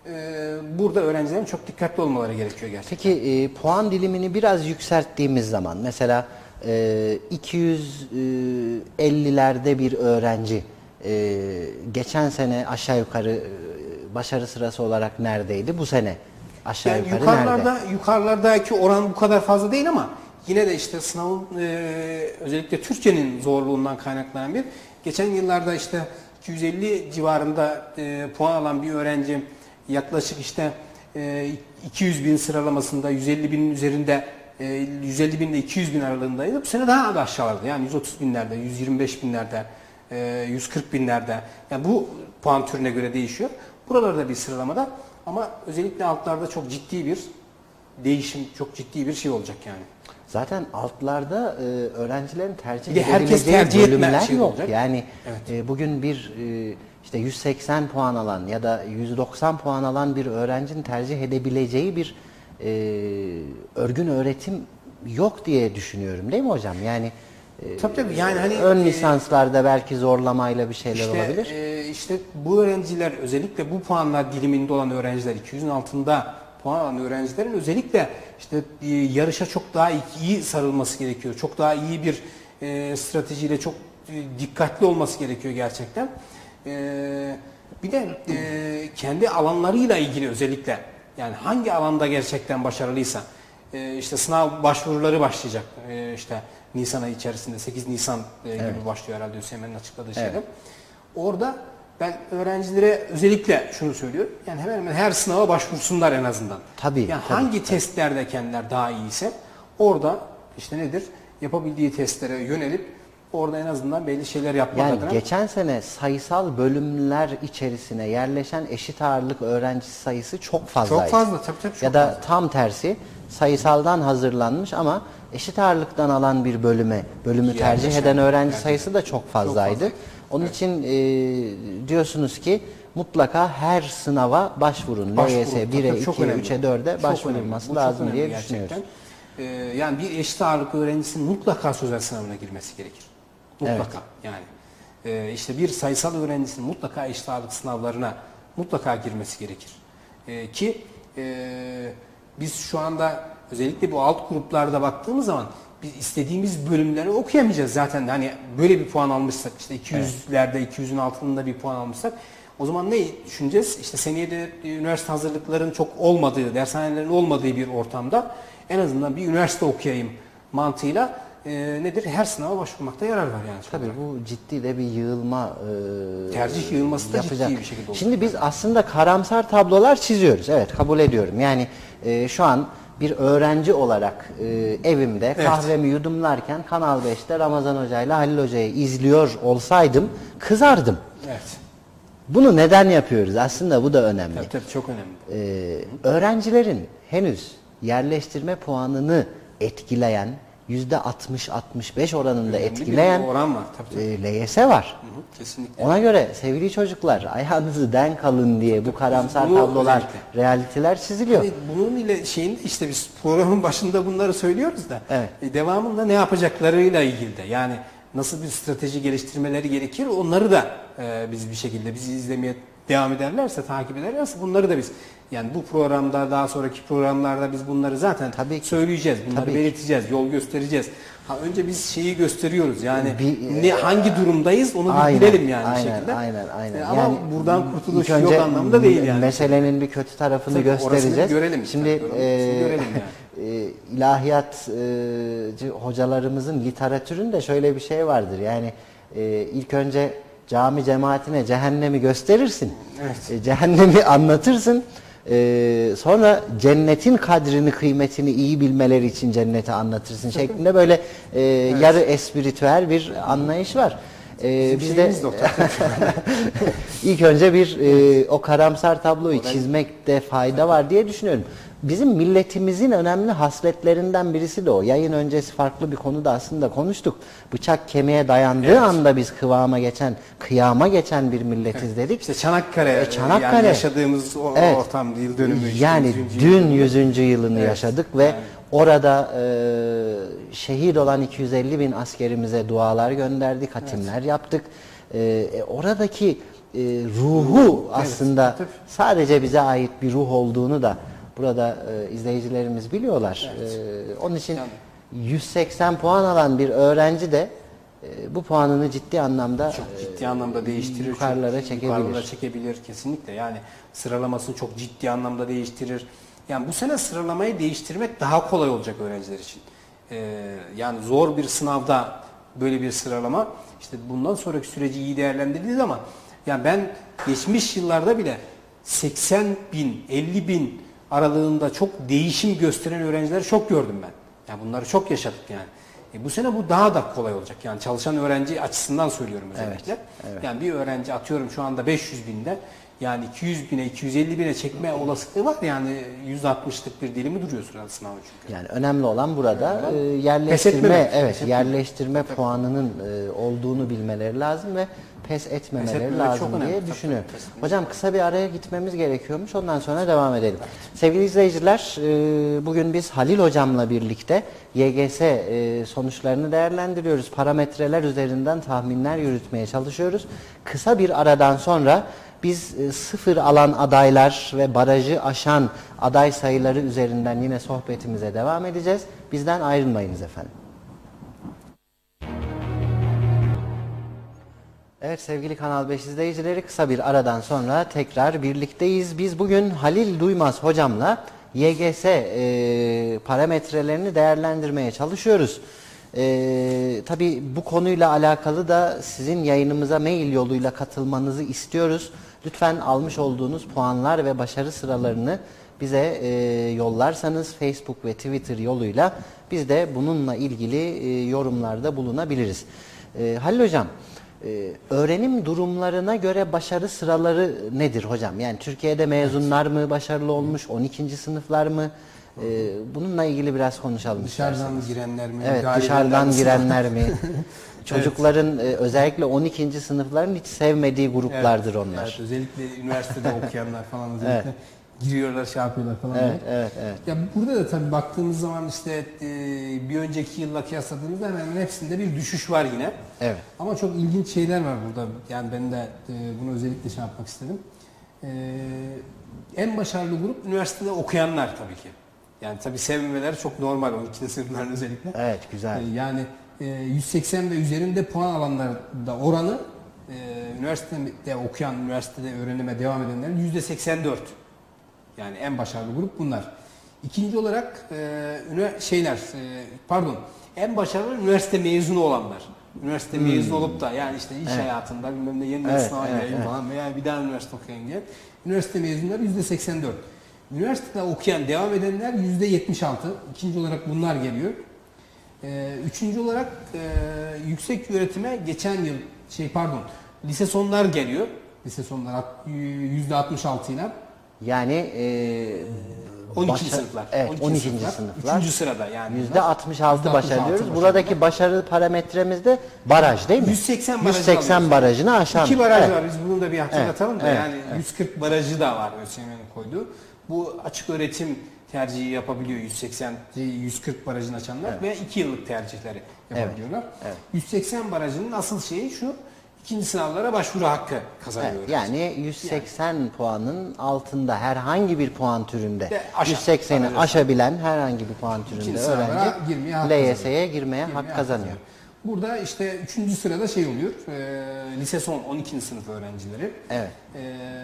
Burada öğrencilerin çok dikkatli olmaları gerekiyor gerçekten. Peki e, puan dilimini biraz yükselttiğimiz zaman mesela e, iki yüz ellilerde bir öğrenci e, geçen sene aşağı yukarı e, başarı sırası olarak neredeydi? Bu sene aşağı yani yukarı yukarılarda, nerede? Yukarılardaki oran bu kadar fazla değil ama yine de işte sınavın e, özellikle Türkçenin zorluğundan kaynaklanan bir geçen yıllarda işte iki yüz elli civarında e, puan alan bir öğrenci yaklaşık işte e, iki yüz bin sıralamasında yüz elli binin üzerinde e, yüz elli bin ile iki yüz bin aralığındaydı. Bu sene daha da aşağılarda. Yani yüz otuz binlerde, yüz yirmi beş binlerde, e, yüz kırk binlerde. Yani bu puan türüne göre değişiyor. Buralarda bir sıralamada ama özellikle altlarda çok ciddi bir değişim, çok ciddi bir şey olacak yani. Zaten altlarda e, öğrencilerin tercih bir herkes tercih bölümler şey yok. Olacak. Yani evet. e, bugün bir e, işte yüz seksen puan alan ya da yüz doksan puan alan bir öğrencinin tercih edebileceği bir e, örgün öğretim yok diye düşünüyorum, değil mi hocam? Yani e, tabii tabii yani hani ön lisanslarda belki zorlamayla bir şeyler işte, olabilir. E, işte bu öğrenciler, özellikle bu puanlar diliminde olan öğrenciler, iki yüzün altında puan alan öğrencilerin özellikle işte e, yarışa çok daha iyi sarılması gerekiyor. Çok daha iyi bir e, stratejiyle çok e, dikkatli olması gerekiyor gerçekten. E, bir de e, kendi alanlarıyla ilgili özellikle, yani hangi alanda gerçekten başarılıysa e, işte sınav başvuruları başlayacak. E, işte Nisan ayı içerisinde, sekiz Nisan e, gibi evet. başlıyor herhalde ÖSYM'nin açıkladığı şeyde. Evet. Orada ben öğrencilere özellikle şunu söylüyorum. Yani hemen hemen her sınava başvursunlar en azından. Tabii. Yani tabii, hangi tabii. testlerde kendiler daha iyiyse orada işte nedir? Yapabildiği testlere yönelip orada en azından belli şeyler yapmak yani adına. Yani geçen sene sayısal bölümler içerisine yerleşen eşit ağırlık öğrenci sayısı çok fazlaydı. Çok fazla tabii tabii. Çok ya da fazla. tam tersi, sayısaldan hazırlanmış ama eşit ağırlıktan alan bir bölüme, bölümü Yerleşen, tercih eden öğrenci tercih sayısı da çok fazlaydı. Çok fazla. Onun evet. için e, diyorsunuz ki mutlaka her sınava başvurun. L Y S bire, ikiye, üçe, dörde başvurulması lazım diye düşünüyoruz. Ee, yani bir eşit ağırlık öğrencisinin mutlaka sözel sınavına girmesi gerekir. Mutlaka evet. yani. Ee, işte bir sayısal öğrencisinin mutlaka eşit ağırlık sınavlarına mutlaka girmesi gerekir. Ee, ki e, biz şu anda özellikle bu alt gruplarda baktığımız zaman biz istediğimiz bölümleri okuyamayacağız zaten. Hani böyle bir puan almışsak, işte iki yüzlerde, evet. iki yüzün altında bir puan almışsak O zaman ne düşüneceğiz? İşte seneye de üniversite hazırlıkların çok olmadığı, dershanelerin olmadığı bir ortamda en azından bir üniversite okuyayım mantığıyla e, nedir? Her sınava başvurmakta yarar var yani. Tabii bu ciddi de bir yığılma e, tercih yığılması da yapacak. ciddi bir şekilde olacak. Şimdi biz aslında karamsar tablolar çiziyoruz. Evet, kabul ediyorum. Yani e, şu an bir öğrenci olarak e, evimde Evet. kahvemi yudumlarken Kanal beşte Ramazan Hoca ile Halil Hoca'yı izliyor olsaydım kızardım. Evet. Bunu neden yapıyoruz? Aslında bu da önemli. Tabii tabii çok önemli. Ee, öğrencilerin henüz yerleştirme puanını etkileyen yüzde altmış altmış beş oranında Önemli etkileyen bir oran var tabii, tabii. e, L Y S var. Hı hı, kesinlikle. Ona göre sevgili çocuklar ayağınızı denk alın diye bu karamsar Bunu tablolar, özellikle. realiteler çiziliyor. Hani bunun ile şeyin işte biz programın başında bunları söylüyoruz da Evet. e, devamında ne yapacaklarıyla ilgili de yani nasıl bir strateji geliştirmeleri gerekir onları da e, biz bir şekilde bizi izlemeye devam ederlerse, takip ederlerse bunları da biz yani bu programda daha sonraki programlarda biz bunları zaten Tabii ki. söyleyeceğiz. Bunları Tabii ki. belirteceğiz, yol göstereceğiz. Ha, önce biz şeyi gösteriyoruz yani Bir- ne hangi durumdayız onu bir Aynen, bilelim yani bir aynen, şekilde. aynen, aynen. E, ama Yani buradan kurtuluş ilk önce yok anlamında değil yani. meselenin bir kötü tarafını Tabii, orasını göstereceğiz. görelim. Şimdi Tabii, e, orasını görelim yani. e, ilahiyatçı hocalarımızın literatüründe şöyle bir şey vardır. Yani e, ilk önce cami cemaatine cehennemi gösterirsin. Evet. E, cehennemi anlatırsın. E, sonra cennetin kadrini, kıymetini iyi bilmeleri için cenneti anlatırsın şeklinde böyle e, yarı espritüel bir anlayış var. E, biz de şeyimiz de o tabii. ilk önce bir e, o karamsar tabloyu çizmekte fayda var diye düşünüyorum. Bizim milletimizin önemli hasletlerinden birisi de o. Yayın öncesi farklı bir konuda aslında konuştuk. Bıçak kemiğe dayandığı Evet. anda biz kıvama geçen, kıyama geçen bir milletiz dedik. İşte Çanakkale, E, Çanakkale. yani yaşadığımız o Evet. ortam yıl dönümü. işte Yani yüzüncü dün yıl. yüzüncü yılını Evet. yaşadık ve Yani. orada e, şehit olan iki yüz elli bin askerimize dualar gönderdik, hatimler yaptık. E, e, oradaki e, ruhu aslında tabii. sadece bize ait bir ruh olduğunu da burada e, izleyicilerimiz biliyorlar. E, onun için Yani. yüz seksen puan alan bir öğrenci de e, bu puanını ciddi anlamda Çok ciddi anlamda değiştirir. yukarılara çok çekebilir. Yukarılara çekebilir kesinlikle. Yani sıralamasını çok ciddi anlamda değiştirir. Yani bu sene sıralamayı değiştirmek daha kolay olacak öğrenciler için. Ee, yani zor bir sınavda böyle bir sıralama işte bundan sonraki süreci iyi değerlendirdiği zaman yani ben geçmiş yıllarda bile seksen bin, elli bin aralığında çok değişim gösteren öğrencileri çok gördüm ben. Yani bunları çok yaşadık yani. E bu sene bu daha da kolay olacak. Yani çalışan öğrenci açısından söylüyorum özellikle. Evet, evet. Yani bir öğrenci atıyorum şu anda beş yüz binde yani iki yüz bine, iki yüz elli bine çekme olasılığı var. Yani yüz altmışlık bir dilimi duruyor sırada sınavı çünkü. Yani önemli olan burada Önemli olan e, yerleştirme, etmemek, evet, pes etmemek. yerleştirme puanının e, olduğunu bilmeleri lazım ve pes etmemeleri Pes etmemek lazım çok önemli. diye Tabii, düşünüyorum. tabii, pes etmemek. Hocam kısa bir araya gitmemiz gerekiyormuş. Ondan sonra devam edelim. Sevgili izleyiciler, e, bugün biz Halil hocamla birlikte Y G S e, sonuçlarını değerlendiriyoruz. Parametreler üzerinden tahminler yürütmeye çalışıyoruz. Kısa bir aradan sonra biz e, sıfır alan adaylar ve barajı aşan aday sayıları üzerinden yine sohbetimize devam edeceğiz. Bizden ayrılmayınız efendim. Evet sevgili Kanal beş izleyicileri, kısa bir aradan sonra tekrar birlikteyiz. Biz bugün Halil Duymaz hocamla Y G S e, parametrelerini değerlendirmeye çalışıyoruz. E, tabii bu konuyla alakalı da sizin yayınımıza mail yoluyla katılmanızı istiyoruz. Lütfen almış olduğunuz puanlar ve başarı sıralarını bize e, yollarsanız Facebook ve Twitter yoluyla biz de bununla ilgili e, yorumlarda bulunabiliriz. E, Halil hocam, Ee, öğrenim durumlarına göre başarı sıraları nedir hocam? Yani Türkiye'de mezunlar mı başarılı olmuş, on ikinci sınıflar mı? Ee, bununla ilgili biraz konuşalım Dışarıdan isterseniz. girenler mi? Evet, müdahale dışarıdan edenler mi? girenler mi? Çocukların e, özellikle on ikinci sınıfların hiç sevmediği gruplardır Evet, onlar. Evet, özellikle üniversitede okuyanlar falan özellikle giriyorlar, şey yapıyorlar falan. Evet, diye. evet, evet. Ya burada da tabii baktığımız zaman işte e, bir önceki yılla kıyasladığımızda hemen hemen hepsinde bir düşüş var yine. Evet. Ama çok ilginç şeyler var burada. Yani ben de e, bunu özellikle şey yapmak istedim. E, en başarılı grup üniversitede okuyanlar tabii ki. Yani tabii sevmemeleri çok normal on ikinci sınıfların özellikle. Evet, güzel. E, yani e, yüz seksen ve üzerinde puan alanlarda oranı e, üniversitede okuyan, üniversitede öğrenime devam edenlerin yüzde seksen dört. Yani en başarılı grup bunlar. İkinci olarak e, şeyler, e, pardon, en başarılı üniversite mezunu olanlar. Üniversite hmm. mezunu olup da yani işte iş evet. hayatında bilmem ne yeniden evet, sınava evet, gireyim evet. falan veya bir daha üniversite okuyayım diye. Üniversite mezunları yüzde seksen dört. Üniversitede okuyan, devam edenler yüzde yetmiş altı. İkinci olarak bunlar geliyor. Ee, üçüncü olarak e, yüksek öğretime geçen yıl, şey pardon, lise sonlar geliyor. Lise sonlar yüzde altmış altı ile. Yani e, on ikinci sınıflar. Evet, on ikinci sınıflar. sınıflar. Üçüncü sırada yani. yüzde altmış altı başarıyoruz. Buradaki başarı parametremiz de baraj değil mi? yüz seksen, barajı yüz seksen barajını aşan. İki baraj evet. var. Biz bunu da bir hatırlatalım evet, da evet, yani evet. yüz kırk barajı da var ÖSYM'nin koyduğu. Bu açık öğretim tercihi yapabiliyor yüz seksen, yüz kırk barajını açanlar evet. ve iki yıllık tercihleri yapabiliyorlar. Evet, evet. yüz seksen barajının asıl şeyi şu, ikinci sınavlara başvuru hakkı kazanıyor. Evet, yani yüz seksen yani. puanın altında herhangi bir puan türünde aşağı, yüz sekseni aşabilen herhangi bir puan türünde öğrenci L Y S'ye girmeye hak kazanıyor. kazanıyor. Burada işte üçüncü sırada şey oluyor, e, lise son on ikinci sınıf öğrencileri. Evet. E,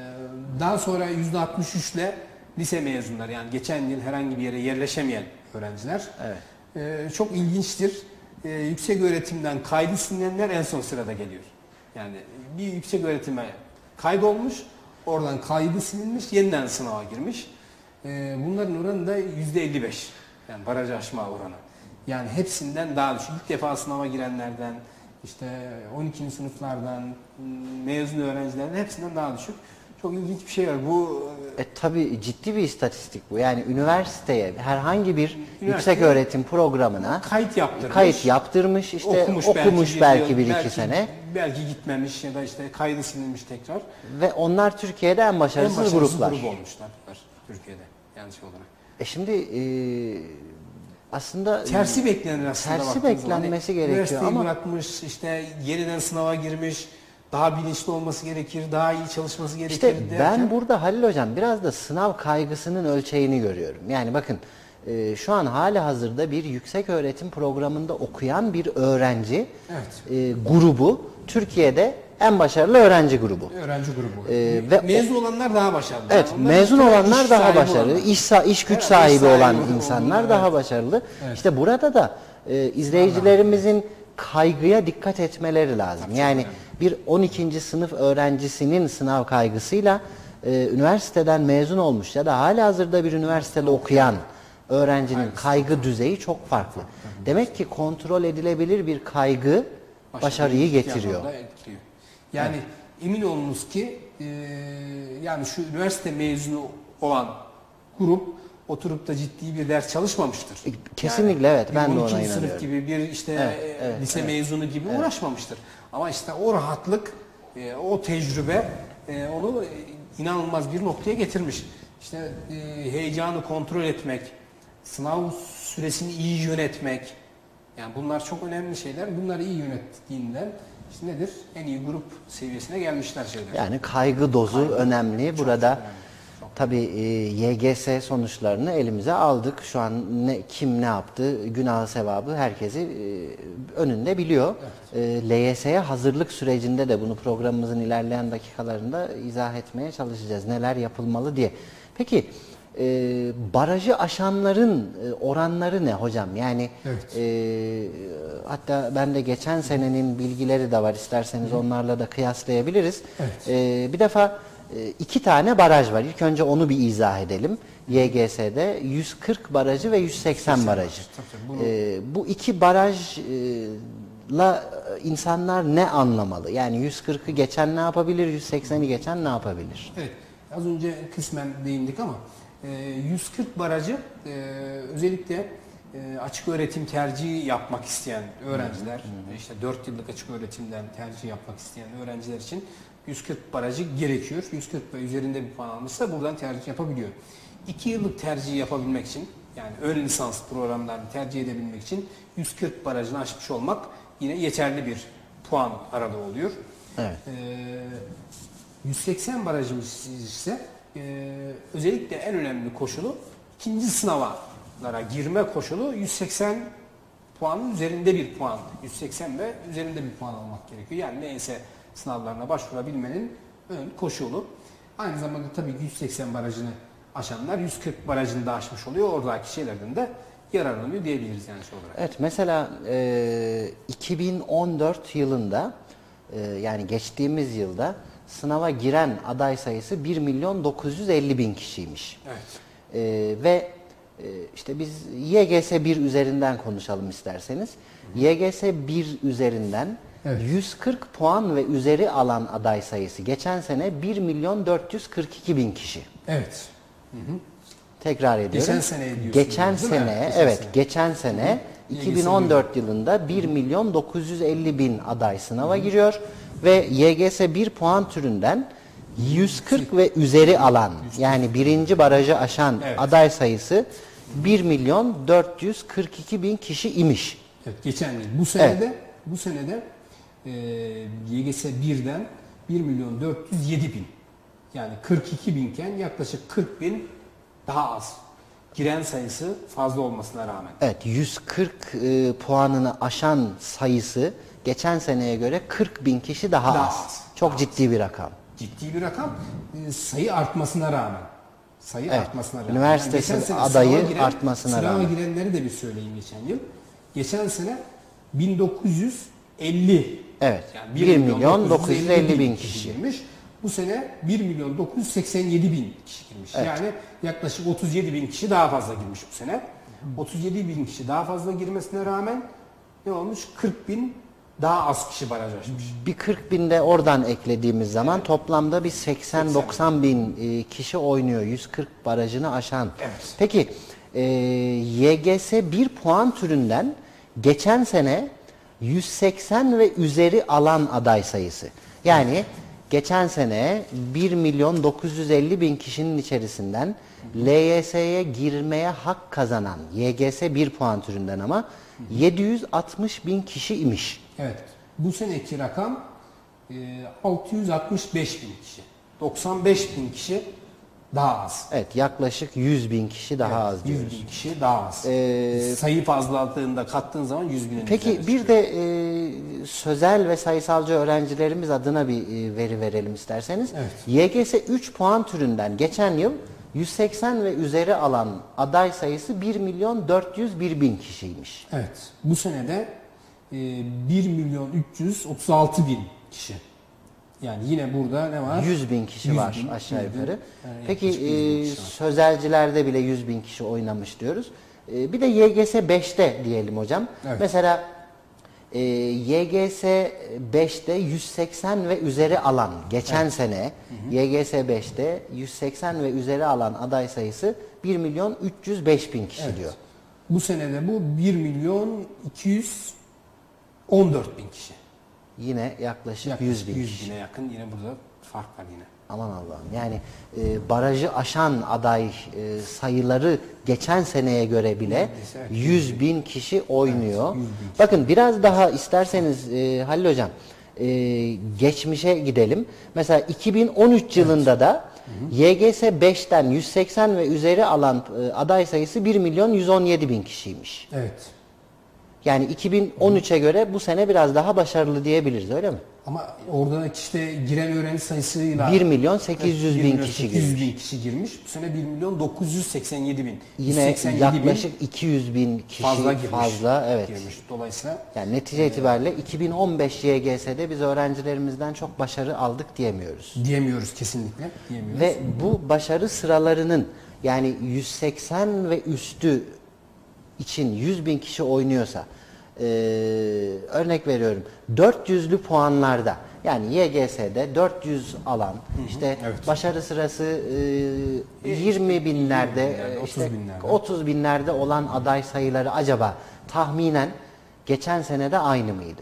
daha sonra yüzde altmış üç ile lise mezunları, yani geçen yıl herhangi bir yere yerleşemeyen öğrenciler. Evet. E, çok ilginçtir. E, yüksek öğretimden kaydı silinenler en son sırada geliyor. Yani bir yüksek öğretime kaydolmuş, oradan kaydı silinmiş, yeniden sınava girmiş. E, bunların oranı da yüzde elli beş. Yani baraj aşma oranı. Yani hepsinden daha düşük. İlk defa sınava girenlerden, işte on ikinci sınıflardan, mezun öğrencilerden hepsinden daha düşük. Çok ilginç bir şey var. Bu e, tabii ciddi bir istatistik bu. Yani üniversiteye herhangi bir yüksek öğretim programına kayıt yaptırmış. Kayıt yaptırmış, işte okumuş, okumuş belki, belki bir, bir iki sene. Belki gitmemiş ya da işte kaydı silinmiş tekrar. Ve onlar Türkiye'de en başarısız, en başarısız gruplar. grup olmuşlar Türkiye'de yanlış olarak. E şimdi e, aslında tersi beklenir aslında. Tersi beklenmesi hani, gerekiyor üniversiteyi ama bırakmış, işte yeniden sınava girmiş, daha bilinçli olması gerekir, daha iyi çalışması gerekir. İşte derken, ben burada Halil Hocam biraz da sınav kaygısının ölçeğini görüyorum. Yani bakın e, şu an hali hazırda bir yüksek öğretim programında okuyan bir öğrenci evet. e, grubu Türkiye'de en başarılı öğrenci grubu. Öğrenci grubu. Ee, ve mezun olanlar daha başarılı. Evet, yani mezun olanlar daha başarılı. Olanlar. İş, iş güç evet, sahibi, sahibi olan insanlar olur, daha evet. başarılı. Evet. İşte burada da e, izleyicilerimizin kaygıya dikkat etmeleri lazım. Tabii yani bir on ikinci sınıf öğrencisinin sınav kaygısıyla e, üniversiteden mezun olmuş ya da halihazırda bir üniversitede okuyan öğrencinin Kaygısı. kaygı düzeyi çok farklı. Tabii. Demek ki kontrol edilebilir bir kaygı başarıyı getiriyor. Yani evet. emin olunuz ki e, yani şu üniversite mezunu olan grup oturup da ciddi bir ders çalışmamıştır. Kesinlikle yani evet, ben de ona inanıyorum. Sınıf gibi bir işte evet, evet, lise evet. mezunu gibi evet. uğraşmamıştır. Ama işte o rahatlık, e, o tecrübe e, onu inanılmaz bir noktaya getirmiş. İşte e, heyecanı kontrol etmek, sınav süresini iyi yönetmek, yani bunlar çok önemli şeyler. Bunları iyi yönettiğinden işte nedir? En iyi grup seviyesine gelmişler şeyler. Yani kaygı dozu kaygı önemli. Burada önemli. Tabii e, Y G S sonuçlarını elimize aldık. Şu an ne, kim ne yaptı, günahı sevabı herkesi e, önünde biliyor. Evet. E, L Y S'ye hazırlık sürecinde de bunu programımızın ilerleyen dakikalarında izah etmeye çalışacağız. Neler yapılmalı diye. Peki e, barajı aşanların e, oranları ne hocam? Yani evet. e, hatta ben de geçen senenin bilgileri de var. İsterseniz Hı. onlarla da kıyaslayabiliriz. Evet. E, bir defa İki tane baraj var. İlk önce onu bir izah edelim. Y G S'de yüz kırk barajı ve yüz seksen barajı. Tabii, ee, bu iki barajla insanlar ne anlamalı? Yani yüz kırkı geçen ne yapabilir, yüz sekseni geçen ne yapabilir? Evet, az önce kısmen değindik ama yüz kırk barajı özellikle açık öğretim tercihi yapmak isteyen öğrenciler, hı hı. işte dört yıllık açık öğretimden tercih yapmak isteyen öğrenciler için yüz kırk barajı gerekiyor. yüz kırk ve üzerinde bir puan almışsa buradan tercih yapabiliyor. iki yıllık tercih yapabilmek için, yani ön lisans programlarını tercih edebilmek için yüz kırk barajını aşmış olmak yine yeterli bir puan aralığı oluyor. Evet. Ee, yüz seksen barajımız ise e, özellikle en önemli koşulu ikinci sınavlara girme koşulu yüz seksen puanın üzerinde bir puan. yüz seksen ve üzerinde bir puan almak gerekiyor. Yani neyse sınavlarına başvurabilmenin ön koşulu. Aynı zamanda tabii yüz seksen barajını aşanlar yüz kırk barajını da aşmış oluyor. Oradaki şeylerden de yararlanıyor diyebiliriz yani şey olarak. Evet, mesela e, iki bin on dört yılında e, yani geçtiğimiz yılda sınava giren aday sayısı bir milyon dokuz yüz elli bin kişiymiş. Evet. E, ve e, işte biz Y G S bir üzerinden konuşalım isterseniz. Hı hı. Y G S bir üzerinden evet. yüz kırk puan ve üzeri alan aday sayısı geçen sene bir milyon dört yüz kırk iki bin kişi. Evet. Hı hı. Tekrar ediyorum. Geçen sene diyorsunuz, Geçen sene, geçen evet, sene. geçen sene iki bin on dört yılında bir milyon dokuz yüz elli bin aday sınava giriyor ve Y G S bir puan türünden yüz kırk ve üzeri alan, yani birinci barajı aşan evet. aday sayısı bir milyon dört yüz kırk iki bin kişi imiş. Evet, geçen yıl. Bu senede evet. bu senede e, Y G S birden bir milyon dört yüz yedi bin. Yani kırk iki binken yaklaşık kırk bin daha az. Giren sayısı fazla olmasına rağmen. Evet, yüz kırk e, puanını aşan sayısı geçen seneye göre kırk bin kişi daha, daha az. az. Çok daha ciddi az. bir rakam. Ciddi bir rakam. E, sayı artmasına rağmen. Sayı evet, artmasına rağmen. Üniversitesi yani adayı giren, artmasına sınava rağmen. Sınava girenleri de bir söyleyeyim geçen yıl. Geçen sene bin dokuz yüz elli. Evet. Yani bir milyon dokuz yüz elli bin kişi girmiş. Bu sene bir milyon dokuz yüz seksen yedi bin kişi girmiş. Evet. Yani yaklaşık otuz yedi bin kişi daha fazla girmiş bu sene. otuz yedi bin kişi daha fazla girmesine rağmen ne olmuş? kırk bin daha az kişi baraj açmış. Bir kırk bin de oradan eklediğimiz zaman evet. toplamda bir seksen doksan bin kişi oynuyor. yüz kırk barajını aşan. Evet. Peki e, Y G S bir puan türünden geçen sene yüz seksen ve üzeri alan aday sayısı. Yani evet. geçen sene bir milyon dokuz yüz elli bin kişinin içerisinden L Y S'ye girmeye hak kazanan Y G S bir puan türünden ama yedi yüz altmış bin kişi imiş. Evet. Bu seneki rakam e, altı yüz altmış beş bin kişi. doksan beş bin kişi daha az. Evet, yaklaşık yüz bin kişi daha evet, az diyoruz. yüz bin kişi daha az. Ee, Sayı fazlalığında kattığın zaman yüz binin Peki bir de e, sözel ve sayısalcı öğrencilerimiz adına bir e, veri verelim isterseniz. Evet. Y G S üç puan türünden geçen yıl yüz seksen ve üzeri alan aday sayısı bir milyon dört yüz bir bin kişiymiş. Evet. Bu senede e, bir milyon üç yüz otuz altı bin kişi. Yani yine burada ne var? yüz bin kişi yüz var bin, aşağı yukarı. Yani Peki e, sözelcilerde bile yüz bin kişi oynamış diyoruz. E, bir de Y G S beşte diyelim hocam. Evet. Mesela e, Y G S beşte yüz seksen ve üzeri alan geçen evet. sene hı hı. Y G S beşte yüz seksen ve üzeri alan aday sayısı bir milyon üç yüz beş bin kişi evet. diyor. Bu senede bu bir milyon iki yüz on dört bin kişi. Yine yaklaşık, yaklaşık yüz bin yüz bine yakın yine burada fark var yine. Aman Allah'ım, yani e, barajı aşan aday e, sayıları geçen seneye göre bile evet, yüz bin kişi oynuyor. Evet, yüz bin kişi. Bakın biraz daha isterseniz e, Halil Hocam e, geçmişe gidelim. Mesela iki bin on üç evet. yılında da hı hı. Y G S beşten yüz seksen ve üzeri alan e, aday sayısı bir milyon yüz on yedi bin kişiymiş. Evet. Yani iki bin on üçe göre bu sene biraz daha başarılı diyebiliriz, öyle mi? Ama orada işte giren öğrenci sayısıyla bir milyon sekiz yüz bin kişi girmiş. bin kişi girmiş. Bu sene bir milyon dokuz yüz seksen yedi bin. Yine yaklaşık bin iki yüz bin kişi fazla, girmiş, fazla evet. girmiş. Dolayısıyla yani netice e, itibariyle iki bin on beş Y G S'de biz öğrencilerimizden çok başarı aldık diyemiyoruz. Diyemiyoruz kesinlikle. Diyemiyoruz. Ve bu başarı sıralarının yani yüz seksen ve üstü için yüz bin kişi oynuyorsa, Ee, örnek veriyorum dört yüzlü puanlarda, yani Y G S'de dört yüz alan, hı hı, işte evet. başarı sırası e, yirmi binlerde, binlerde işte otuz binlerde. otuz binlerde olan aday sayıları acaba tahminen geçen sene de aynı mıydı?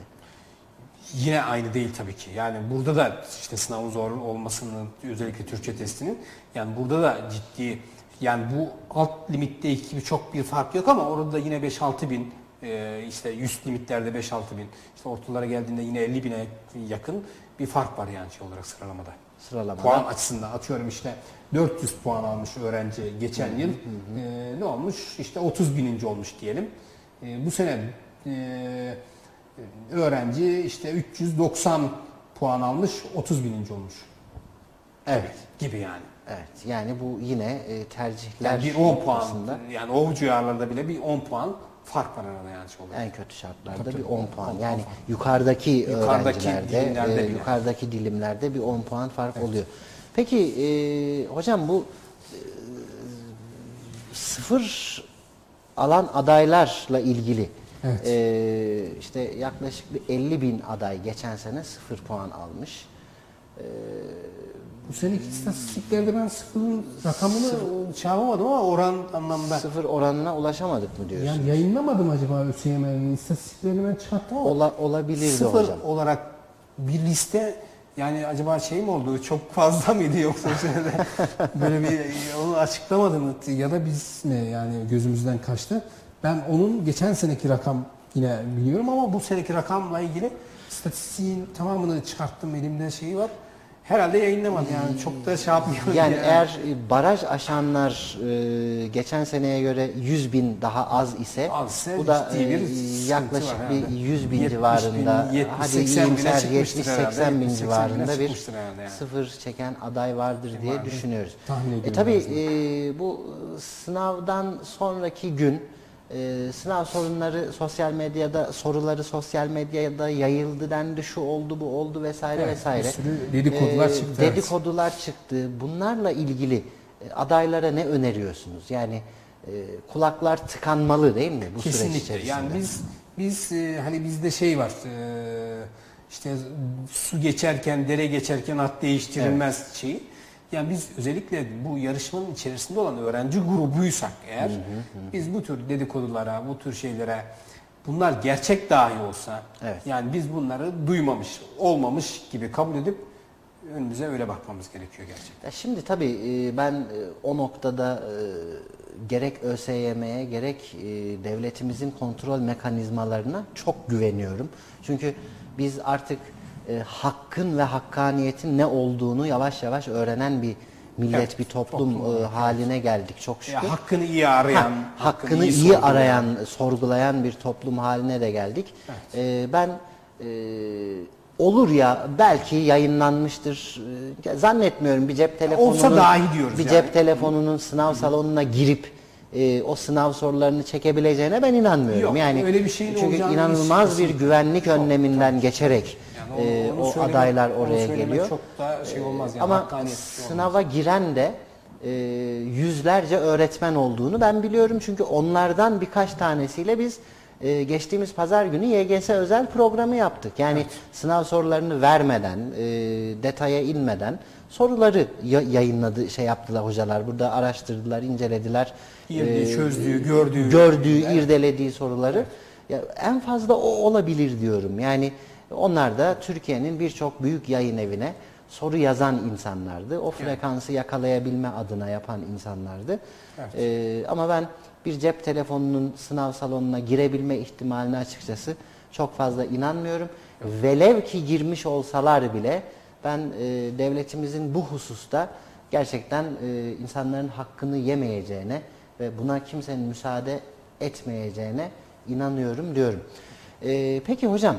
Yine aynı değil tabii ki. Yani burada da işte sınavın zor olmasının, özellikle Türkçe testinin, yani burada da ciddi, yani bu alt limitteki gibi çok bir fark yok ama orada da yine beş altı bin, Ee, işte üst limitlerde beş altı bin, işte ortalara geldiğinde yine elli bine yakın bir fark var yani şey olarak sıralamada. Sıralamada. Puan açısından atıyorum işte dört yüz puan almış öğrenci geçen hı hı, yıl. Hı. Ee, ne olmuş? İşte otuz bininci olmuş diyelim. Ee, bu sene e, öğrenci işte üç yüz doksan puan almış, otuz bininci olmuş. Evet. Gibi yani. Evet. Yani bu yine e, tercihler Yani bir on puan, noktasında yani o civarlarda bile bir on puan fark var arada yani. Şey oluyor. en kötü şartlarda Tabii, bir tabii. on puan. on Yani puan. yukarıdaki, Yukarıdaki öğrencilerde, dilimlerde e, bile. yukarıdaki dilimlerde bir on puan fark oluyor. Peki e, hocam bu e, sıfır alan adaylarla ilgili Evet. e, işte yaklaşık bir elli bin aday geçen sene sıfır puan almış. E, Bu seneki istatistiklerde ben sıfırın rakamını şey yapamadım ama oran anlamda. Sıfır oranına ulaşamadık mı diyorsun? Yani yayınlamadım acaba ÖSYM'nin istatistiklerini ben çıkarttım ama Ola, olabilirdi sıfır hocam. olarak bir liste, yani acaba şey mi oldu, çok fazla mıydı yoksa o senede böyle bir onu açıklamadı mı ya da biz mi yani gözümüzden kaçtı. Ben onun geçen seneki rakam yine biliyorum ama bu seneki rakamla ilgili istatistiğin tamamını çıkarttım, elimde şeyi var. Herhalde yayınlamadı yani çok da şey yapmıyor. Yani, yani eğer baraj aşanlar e, geçen seneye göre yüz bin daha az ise Azse bu da ciddi bir e, yaklaşık var bir herhalde. yüz bin yetmiş civarında, bin, yetmiş, hadi seksen bine iyimser çıkmıştır yetmiş herhalde. seksen bin yetmiş, seksen bine civarında bir çıkmıştır herhalde yani. sıfır çeken aday vardır diye Vardır. düşünüyoruz. Tahmin E ediyorum tabii en e, bu sınavdan sonraki gün e, sınav sorunları sosyal medyada, soruları sosyal medyada yayıldı dendi, şu oldu bu oldu vesaire Evet, vesaire. bir sürü dedikodular E, çıktı, evet. Dedikodular çıktı. Bunlarla ilgili e, adaylara ne öneriyorsunuz? Yani e, kulaklar tıkanmalı değil mi bu süreç Kesinlikle. içerisinde? Yani biz biz e, hani bizde şey var. E, işte su geçerken, dere geçerken at değiştirilmez şeyi. Yani biz özellikle bu yarışmanın içerisinde olan öğrenci grubuysak eğer, hı hı hı. biz bu tür dedikodulara, bu tür şeylere, bunlar gerçek dahi olsa, Evet. yani biz bunları duymamış, olmamış gibi kabul edip önümüze öyle bakmamız gerekiyor gerçekten. Ya şimdi tabii e, ben e, o noktada e, gerek ÖSYM'ye gerek e, devletimizin kontrol mekanizmalarına çok güveniyorum. Çünkü biz artık e, hakkın ve hakkaniyetin ne olduğunu yavaş yavaş öğrenen bir millet, Evet, bir toplum, toplum e, haline geldik çok şükür. Ya, hakkını iyi arayan, Ha, hakkını, iyi, sorgulayan. arayan, sorgulayan bir toplum haline de geldik. Evet. E, ben e, olur ya belki yayınlanmıştır. E, zannetmiyorum bir cep telefonunun Olsa dahi diyoruz bir yani. cep telefonunun sınav salonuna girip e, o sınav sorularını çekebileceğine ben inanmıyorum. Yok, yani öyle bir şeyin çünkü olacağını inanılmaz hiç bir kesinlikle. güvenlik Çok, önleminden geçerek Yani e, onu o söylemek- adaylar onu oraya söylemek geliyor. çok da şey olmaz yani. Ama hakkaniyetli olmaz. sınava giren de e, yüzlerce öğretmen olduğunu ben biliyorum. Çünkü onlardan birkaç tanesiyle biz e, geçtiğimiz pazar günü Y G S özel programı yaptık. Yani Evet. sınav sorularını vermeden, e, detaya inmeden soruları ya- yayınladı, şey yaptılar hocalar. Burada araştırdılar, incelediler. Girdiği, çözdüğü, gördüğü. gördüğü, Evet. irdelediği soruları. Ya en fazla o olabilir diyorum. Yani onlar da Türkiye'nin birçok büyük yayın evine soru yazan insanlardı. O frekansı yakalayabilme adına yapan insanlardı. Evet. Ee, ama ben bir cep telefonunun sınav salonuna girebilme ihtimaline açıkçası çok fazla inanmıyorum. Velev ki girmiş olsalar bile ben e, devletimizin bu hususta gerçekten e, insanların hakkını yemeyeceğine ve buna kimsenin müsaade etmeyeceğine inanıyorum diyorum. E, peki hocam,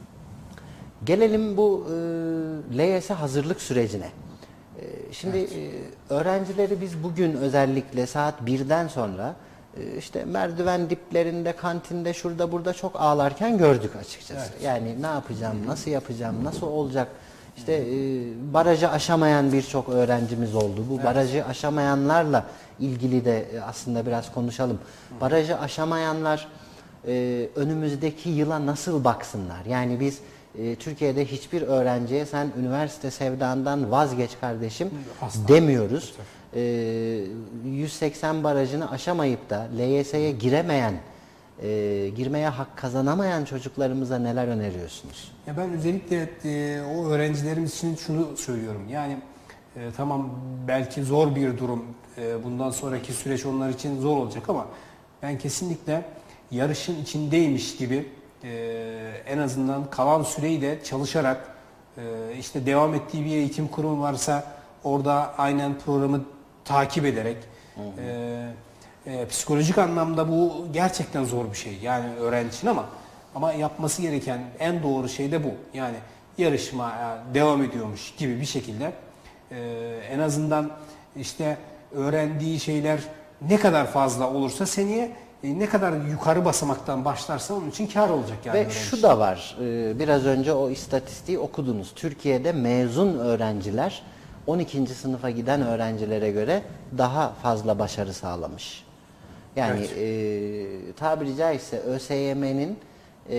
gelelim bu e, L Y S hazırlık sürecine. E, şimdi Evet. e, öğrencileri biz bugün özellikle saat birden sonra e, işte merdiven diplerinde, kantinde, şurada burada çok ağlarken gördük açıkçası. Evet. Yani ne yapacağım, nasıl yapacağım, nasıl olacak? İşte e, barajı aşamayan birçok öğrencimiz oldu. Bu Evet. barajı aşamayanlarla ilgili de e, aslında biraz konuşalım. Barajı aşamayanlar e, önümüzdeki yıla nasıl baksınlar? Yani biz e, Türkiye'de hiçbir öğrenciye sen üniversite sevdandan vazgeç kardeşim Asla. demiyoruz. E, yüz seksen barajını aşamayıp da L Y S'ye giremeyen, e, girmeye hak kazanamayan çocuklarımıza neler öneriyorsunuz? Ya ben özellikle e, o öğrencilerimiz için şunu söylüyorum. Yani e, tamam belki zor bir durum. E, bundan sonraki süreç onlar için zor olacak ama ben kesinlikle yarışın içindeymiş gibi e, en azından kalan süreyi de çalışarak e, işte devam ettiği bir eğitim kurumu varsa orada aynen programı takip ederek hı hı. E, e, psikolojik anlamda bu gerçekten zor bir şey. Yani öğrenci için ama ama yapması gereken en doğru şey de bu. Yani yarışma devam ediyormuş gibi bir şekilde e, en azından işte öğrendiği şeyler ne kadar fazla olursa seneye e, ne kadar yukarı basamaktan başlarsa onun için kar olacak yani. Ve öğrenci. şu da var, e, biraz önce o istatistiği okudunuz. Türkiye'de mezun öğrenciler on ikinci sınıfa giden öğrencilere göre daha fazla başarı sağlamış. Yani Evet. e, tabiri caizse ÖSYM'nin e,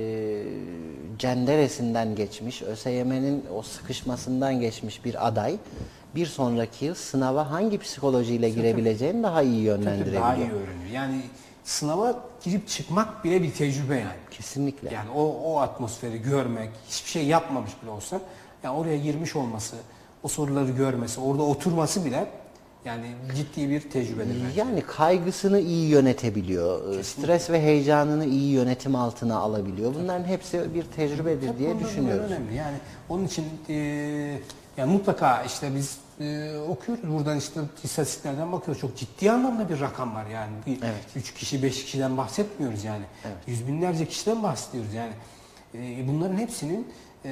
cenderesinden geçmiş, ÖSYM'nin o sıkışmasından geçmiş bir aday bir sonraki yıl sınava hangi psikolojiyle girebileceğini daha iyi yönlendirebiliyor. Daha iyi öğreniyor. Yani sınava girip çıkmak bile bir tecrübe yani. Kesinlikle. Yani o, o atmosferi görmek, hiçbir şey yapmamış bile olsa, yani oraya girmiş olması, o soruları görmesi, orada oturması bile yani ciddi bir tecrübedir bence. Yani kaygısını iyi yönetebiliyor, Kesinlikle. stres ve heyecanını iyi yönetim altına alabiliyor. Bunların hepsi bir tecrübedir Tabii diye bunlar düşünüyoruz. önemli. Yani onun için e, yani mutlaka işte biz e, okuyoruz buradan, işte istatistiklerden bakıyoruz. Çok ciddi anlamda bir rakam var yani. Bir, Evet. Üç kişi, beş kişiden bahsetmiyoruz yani. Evet. Yüz binlerce kişiden bahsediyoruz yani. E, bunların hepsinin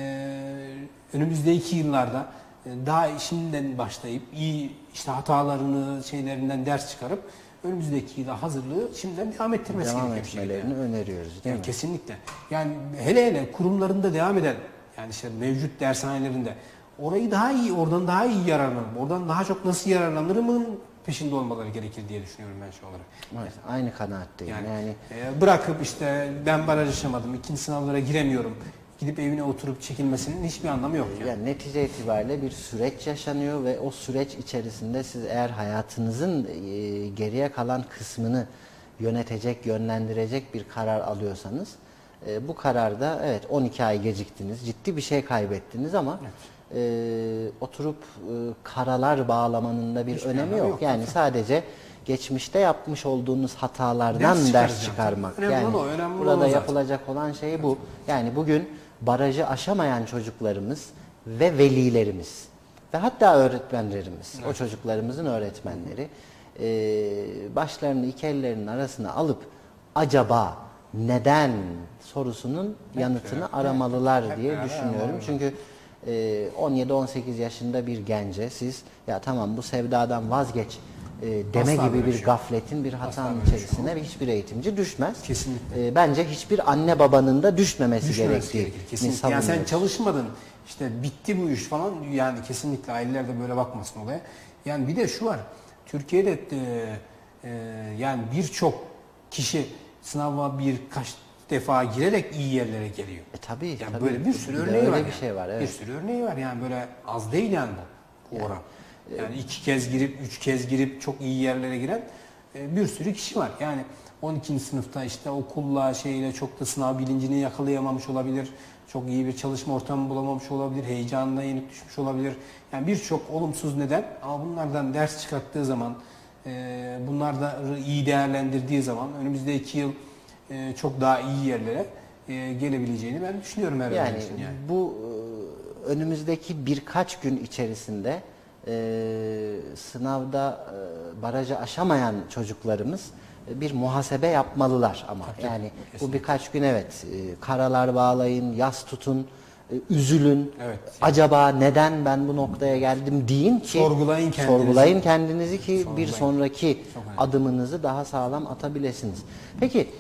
e, önümüzdeki yıllarda e, daha şimdiden başlayıp iyi işte hatalarını, şeylerinden ders çıkarıp önümüzdeki yıla hazırlığı şimdiden devam ettirmesi Devam gerekiyor bir şekilde. etmelerini öneriyoruz değil Yani mi? kesinlikle. Yani hele hele kurumlarında devam eden, yani işte mevcut dershanelerinde orayı daha iyi, oradan daha iyi yararlanıp, oradan daha çok nasıl yararlanırımın peşinde olmaları gerekir diye düşünüyorum ben şu olarak. Evet, aynı kanaatteyim. Yani, Yani, e, bırakıp işte ben baraj aşamadım, ikinci sınavlara giremiyorum, gidip evine oturup çekilmesinin hiçbir anlamı yok yani. yani netice itibariyle bir süreç yaşanıyor ve o süreç içerisinde siz eğer hayatınızın e, geriye kalan kısmını yönetecek, yönlendirecek bir karar alıyorsanız e, bu kararda evet on iki ay geciktiniz, ciddi bir şey kaybettiniz ama e, oturup e, karalar bağlamanın da bir Hiçbir önemi anlamı yok. yok. Yani sadece geçmişte yapmış olduğunuz hatalardan Ders ders, çıkaracağım. çıkarmak. Önemli Yani olan o, önemli olan burada o zaten. yapılacak olan şey bu. Yani bugün barajı aşamayan çocuklarımız ve velilerimiz ve hatta öğretmenlerimiz, o çocuklarımızın öğretmenleri e, başlarını iki ellerinin arasına alıp acaba neden sorusunun yanıtını beraber, aramalılar hep diye beraber düşünüyorum. aramalılar. Çünkü e, on yedi on sekiz yaşında bir gence siz ya tamam bu sevdadan vazgeç e, deme Asla gibi böyle bir şey yok. gafletin, bir hatanın böyle şey içerisine hiçbir eğitimci düşmez. Kesinlikle. E, bence hiçbir anne babanın da düşmemesi, Düşmemesi gerektiğini gerekir. Kesinlikle. Yani sen savunuyoruz. çalışmadın, işte bitti bu iş falan, yani kesinlikle aileler de böyle bakmasın olaya. Yani bir de şu var, Türkiye'de e, e, yani birçok kişi sınava birkaç defa girerek iyi yerlere geliyor. E, tabii, Yani tabii. böyle bir sürü Bir de örneği öyle var. bir yani. şey var, evet. Bir sürü örneği var yani, böyle az değil yani bu, bu oran. Yani iki kez girip, üç kez girip çok iyi yerlere giren e, bir sürü kişi var. Yani on ikinci sınıfta işte okulla şeyle çok da sınav bilincini yakalayamamış olabilir. Çok iyi bir çalışma ortamı bulamamış olabilir. Heyecanına yenik düşmüş olabilir. Yani birçok olumsuz neden, ama bunlardan ders çıkarttığı zaman, e, bunlar da iyi değerlendirdiği zaman önümüzdeki yıl e, çok daha iyi yerlere e, gelebileceğini ben düşünüyorum her Yani, öğrenci için yani. bu e, önümüzdeki birkaç gün içerisinde e, sınavda e, barajı aşamayan çocuklarımız e, bir muhasebe yapmalılar ama Tabii, yani kesinlikle. bu birkaç gün evet e, karalar bağlayın, yas tutun, e, üzülün. Evet. Acaba neden ben bu noktaya geldim deyin ki Sorgulayın kendinizi. sorgulayın kendinizi ki bir Sorgulayın. sonraki Çok önemli. adımınızı daha sağlam atabilirsiniz. Peki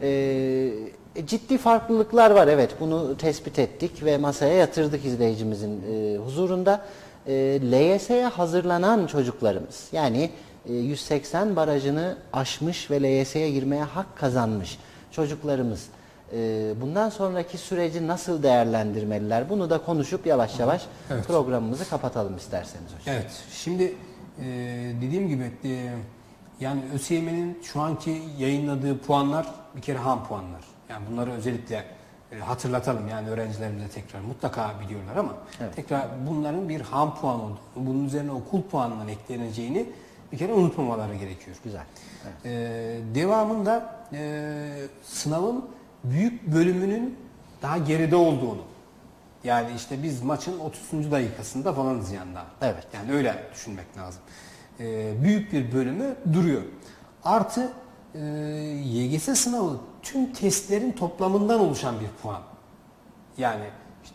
e, ciddi farklılıklar var, evet, bunu tespit ettik ve masaya yatırdık izleyicimizin e, huzurunda. E, L Y S'ye hazırlanan çocuklarımız, yani e, yüz seksen barajını aşmış ve L Y S'ye girmeye hak kazanmış çocuklarımız e, bundan sonraki süreci nasıl değerlendirmeliler? Bunu da konuşup yavaş yavaş Evet. programımızı kapatalım isterseniz hocam. Evet. Şimdi e, dediğim gibi e, yani ÖSYM'nin şu anki yayınladığı puanlar bir kere ham puanlar. Yani bunları özellikle e, hatırlatalım, yani öğrencilerimize tekrar, mutlaka biliyorlar ama Evet. tekrar bunların bir ham puan olduğunu, bunun üzerine okul puanının ekleneceğini bir kere unutmamaları gerekiyor. Güzel. Evet. Ee, devamında e, sınavın büyük bölümünün daha geride olduğunu, yani işte biz maçın otuzuncu dakikasında falanız yani daha. Evet. Yani öyle düşünmek lazım. Ee, büyük bir bölümü duruyor. Artı e, Y G S sınavı tüm testlerin toplamından oluşan bir puan. Yani işte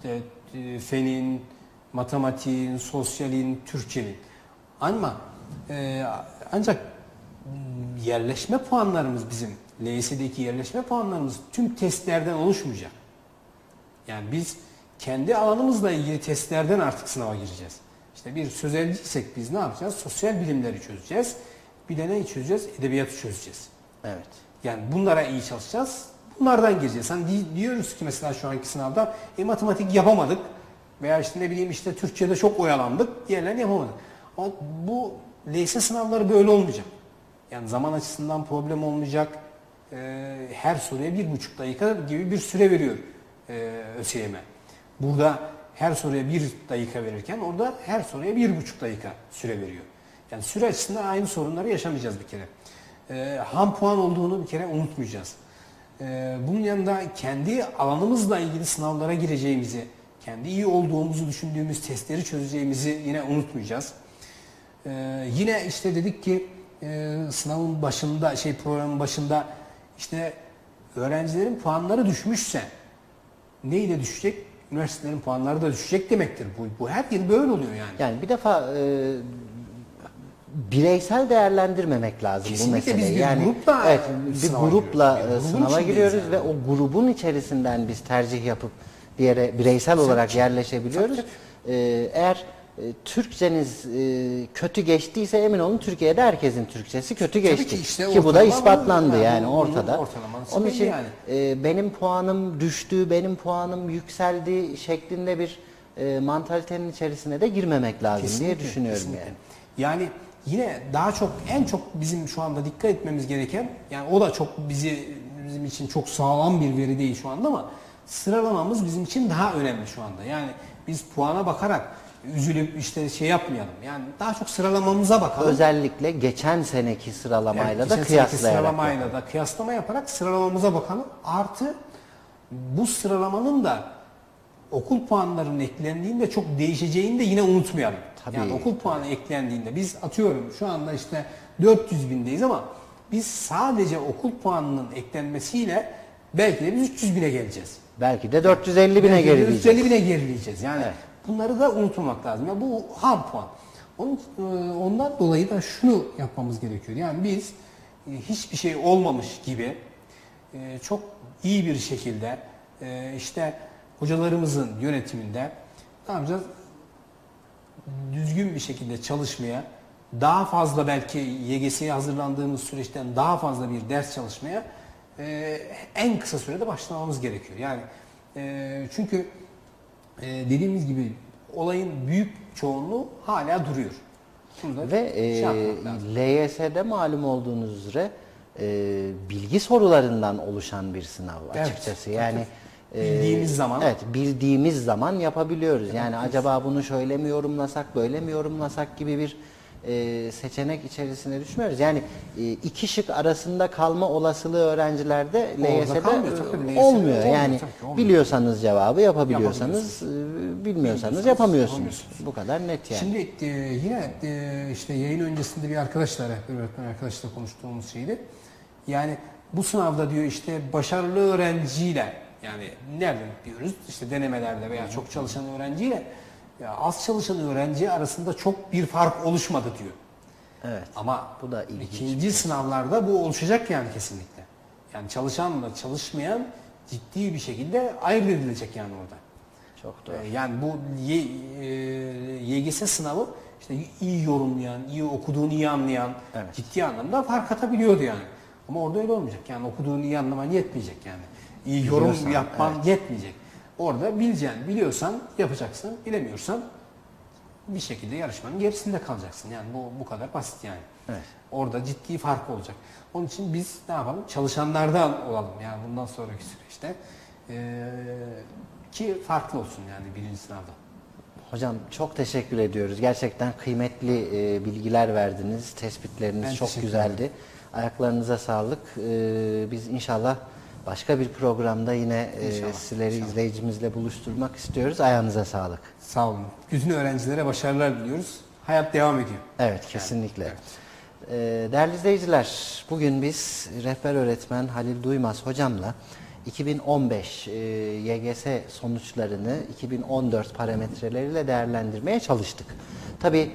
e, fenin, matematiğin, sosyalin, Türkçenin. Ama e, ancak yerleşme puanlarımız bizim L Y S'deki yerleşme puanlarımız tüm testlerden oluşmayacak. Yani biz kendi alanımızla ilgili testlerden artık sınava gireceğiz. İşte bir sözelciysek biz ne yapacağız? Sosyal bilimleri çözeceğiz. Bir de neyi çözeceğiz? Edebiyatı çözeceğiz. Evet. Yani bunlara iyi çalışacağız. Bunlardan gireceğiz. Hani diyoruz ki mesela şu anki sınavda e, matematik yapamadık. Veya işte ne bileyim işte Türkçe'de çok oyalandık. Diğerlerini yapamadık. Ama bu L Y S sınavları böyle olmayacak. Yani zaman açısından problem olmayacak. Ee, her soruya bir buçuk dakika gibi bir süre veriyor e, ÖSYM. Burada her soruya bir dakika verirken orada her soruya bir buçuk dakika süre veriyor. Yani süre açısından aynı sorunları yaşamayacağız bir kere. Ee, ham puan olduğunu bir kere unutmayacağız. Ee, bunun yanında kendi alanımızla ilgili sınavlara gireceğimizi, kendi iyi olduğumuzu düşündüğümüz testleri çözeceğimizi yine unutmayacağız. Ee, yine işte dedik ki e, sınavın başında, şey programın başında işte öğrencilerin puanları düşmüşse neyle düşecek? Üniversitelerin puanları da düşecek demektir. Bu, bu her yıl böyle oluyor yani. Yani bir defa e, bireysel değerlendirmemek lazım Kesinlikle bu meseleyi. biz bir yani grupla evet, bir sınava grupla giriyoruz. Bir sınava grubun giriyoruz içindeyiz ve yani. o grubun içerisinden biz tercih yapıp diğere bireysel olarak yerleşebiliyoruz. Ee, eğer e, Türkçeniz e, kötü geçtiyse emin olun Türkiye'de herkesin Türkçesi kötü geçti. ki işte ki bu da ortalama ispatlandı bu, yani, yani ortada. ortalaması Onun belli için yani. e, benim puanım düştü, benim puanım yükseldi şeklinde bir e, mantalitenin içerisine de girmemek lazım Kesinlikle, diye düşünüyorum kesinlikle. yani. Yani yine daha çok en çok bizim şu anda dikkat etmemiz gereken, yani o da çok bizi bizim için çok sağlam bir veri değil şu anda ama sıralamamız bizim için daha önemli şu anda. Yani biz puana bakarak üzülüp işte şey yapmayalım. Yani daha çok sıralamamıza bakalım. Özellikle geçen seneki sıralamayla Evet, da geçen seneki kıyaslayarak. sıralamayla yapalım. da kıyaslama yaparak sıralamamıza bakalım. Artı bu sıralamanın da okul puanlarının eklendiğinde çok değişeceğini de yine unutmayalım. Tabii. Yani okul puanı eklendiğinde biz atıyorum şu anda işte dört yüz bindeyiz ama biz sadece okul puanının eklenmesiyle belki de biz üç yüz bine geleceğiz. Belki de dört yüz elli bine Belki de gerileyeceğiz. dört yüz elli bine gerileyeceğiz. Yani Evet. bunları da unutmamak lazım. Yani bu ham puan. Onun, ondan dolayı da şunu yapmamız gerekiyor. Yani biz hiçbir şey olmamış gibi çok iyi bir şekilde işte hocalarımızın yönetiminde ne yapacağız? Düzgün bir şekilde çalışmaya, daha fazla belki Y G S'ye hazırlandığımız süreçten daha fazla bir ders çalışmaya e, en kısa sürede başlamamız gerekiyor. Yani e, çünkü e, dediğimiz gibi olayın büyük çoğunluğu hala duruyor. Bunu Ve e, şey yapmak lazım. L Y S'de malum olduğunuz üzere e, bilgi sorularından oluşan bir sınav Evet, açıkçası. tabii, Yani e, Bildiğimiz zaman. Evet, bildiğimiz zaman yapabiliyoruz. Yani acaba bunu şöyle mi yorumlasak, böyle mi yorumlasak gibi bir e, seçenek içerisine düşmüyoruz. Yani e, iki şık arasında kalma olasılığı öğrencilerde L Y S'de kalmıyor, tabii, L Y S'de olmuyor. olmuyor, Yani tabii ki olmuyor. biliyorsanız cevabı yapabiliyorsanız, e, bilmiyorsanız yapamıyorsunuz. yapamıyorsunuz. Bu kadar net yani. Şimdi e, yine e, işte yayın öncesinde bir arkadaşla, rehber öğretmen arkadaşla konuştuğumuz şeydi. Yani bu sınavda diyor işte başarılı öğrenciyle, yani nereden diyoruz? İşte denemelerde veya çok çalışan öğrenciyle ya az çalışan öğrenci arasında çok bir fark oluşmadı diyor. Evet. Ama Bu da ilginç. ikinci sınavlarda bu oluşacak yani kesinlikle. Yani çalışanla çalışmayan ciddi bir şekilde ayırt edilecek yani orada. Çok doğru. Ee, Yani bu Y, e, Y G S sınavı işte iyi yorumlayan, iyi okuduğunu iyi anlayan, Evet. ciddi anlamda fark atabiliyordu yani. Ama orada öyle olmayacak. Yani okuduğunu iyi anlaman yetmeyecek yani. İyi yorum Biliyorsan, yapman yetmeyeceksin. Orada bileceksin, biliyorsan yapacaksın, bilemiyorsan bir şekilde yarışmanın gerisinde kalacaksın. Yani bu bu kadar basit yani. Evet. Orada ciddi fark olacak. Onun için biz ne yapalım? Çalışanlardan olalım yani bundan sonraki süreçte. Ee, ki farklı olsun yani birinci sınavda. Hocam çok teşekkür ediyoruz. Gerçekten kıymetli e, bilgiler verdiniz. Tespitleriniz Ben çok teşekkür güzeldi. Ayaklarınıza sağlık. E, biz inşallah başka bir programda yine e, İnşallah, sizleri inşallah. izleyicimizle buluşturmak istiyoruz. Ayağınıza sağlık. Sağ olun. Bütün öğrencilere başarılar diliyoruz. Hayat devam ediyor. Evet, kesinlikle. evet. E, değerli izleyiciler, bugün biz rehber öğretmen Halil Duymaz hocamla iki bin on beş e, Y G S sonuçlarını iki bin on dört parametreleriyle değerlendirmeye çalıştık. Tabii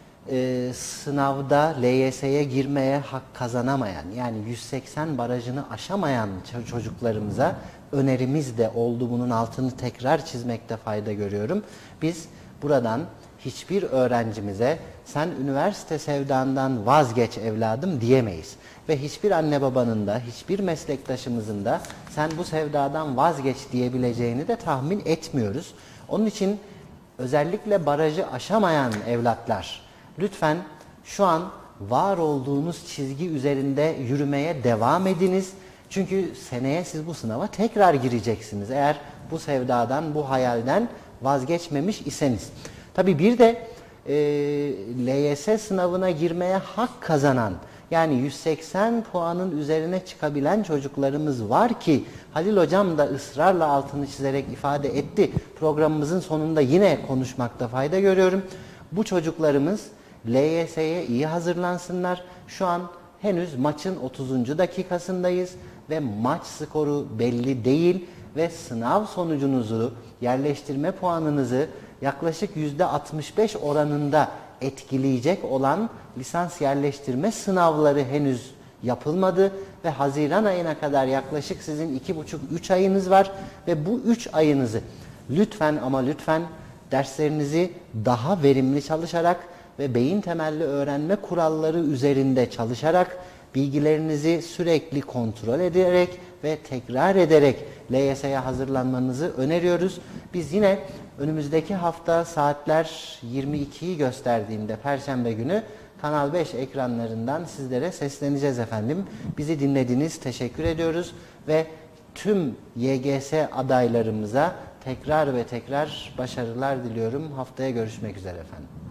e, sınavda L Y S'ye girmeye hak kazanamayan, yani yüz seksen barajını aşamayan çocuklarımıza önerimiz de oldu. Bunun altını tekrar çizmekte fayda görüyorum. Biz buradan hiçbir öğrencimize sen üniversite sevdandan vazgeç evladım diyemeyiz. Ve hiçbir anne babanın da, hiçbir meslektaşımızın da sen bu sevdadan vazgeç diyebileceğini de tahmin etmiyoruz. Onun için özellikle barajı aşamayan evlatlar, lütfen şu an var olduğunuz çizgi üzerinde yürümeye devam ediniz. Çünkü seneye siz bu sınava tekrar gireceksiniz. Eğer bu sevdadan, bu hayalden vazgeçmemiş iseniz. Tabii bir de e, L Y S sınavına girmeye hak kazanan, yani yüz seksen puanın üzerine çıkabilen çocuklarımız var ki Halil Hocam da ısrarla altını çizerek ifade etti. Programımızın sonunda yine konuşmakta fayda görüyorum. Bu çocuklarımız L Y S'ye iyi hazırlansınlar. Şu an henüz maçın otuzuncu dakikasındayız ve maç skoru belli değil ve sınav sonucunuzu, yerleştirme puanınızı yaklaşık yüzde altmış beş oranında etkileyecek olan lisans yerleştirme sınavları henüz yapılmadı ve Haziran ayına kadar yaklaşık sizin iki buçuk üç ayınız var ve bu üç ayınızı lütfen ama lütfen derslerinizi daha verimli çalışarak ve beyin temelli öğrenme kuralları üzerinde çalışarak, bilgilerinizi sürekli kontrol ederek ve tekrar ederek L Y S'ye hazırlanmanızı öneriyoruz. Biz yine önümüzdeki hafta saatler yirmi ikiyi gösterdiğinde Perşembe günü Kanal beş ekranlarından sizlere sesleneceğiz efendim. Bizi dinlediniz, teşekkür ediyoruz ve tüm Y G S adaylarımıza tekrar ve tekrar başarılar diliyorum. Haftaya görüşmek üzere efendim.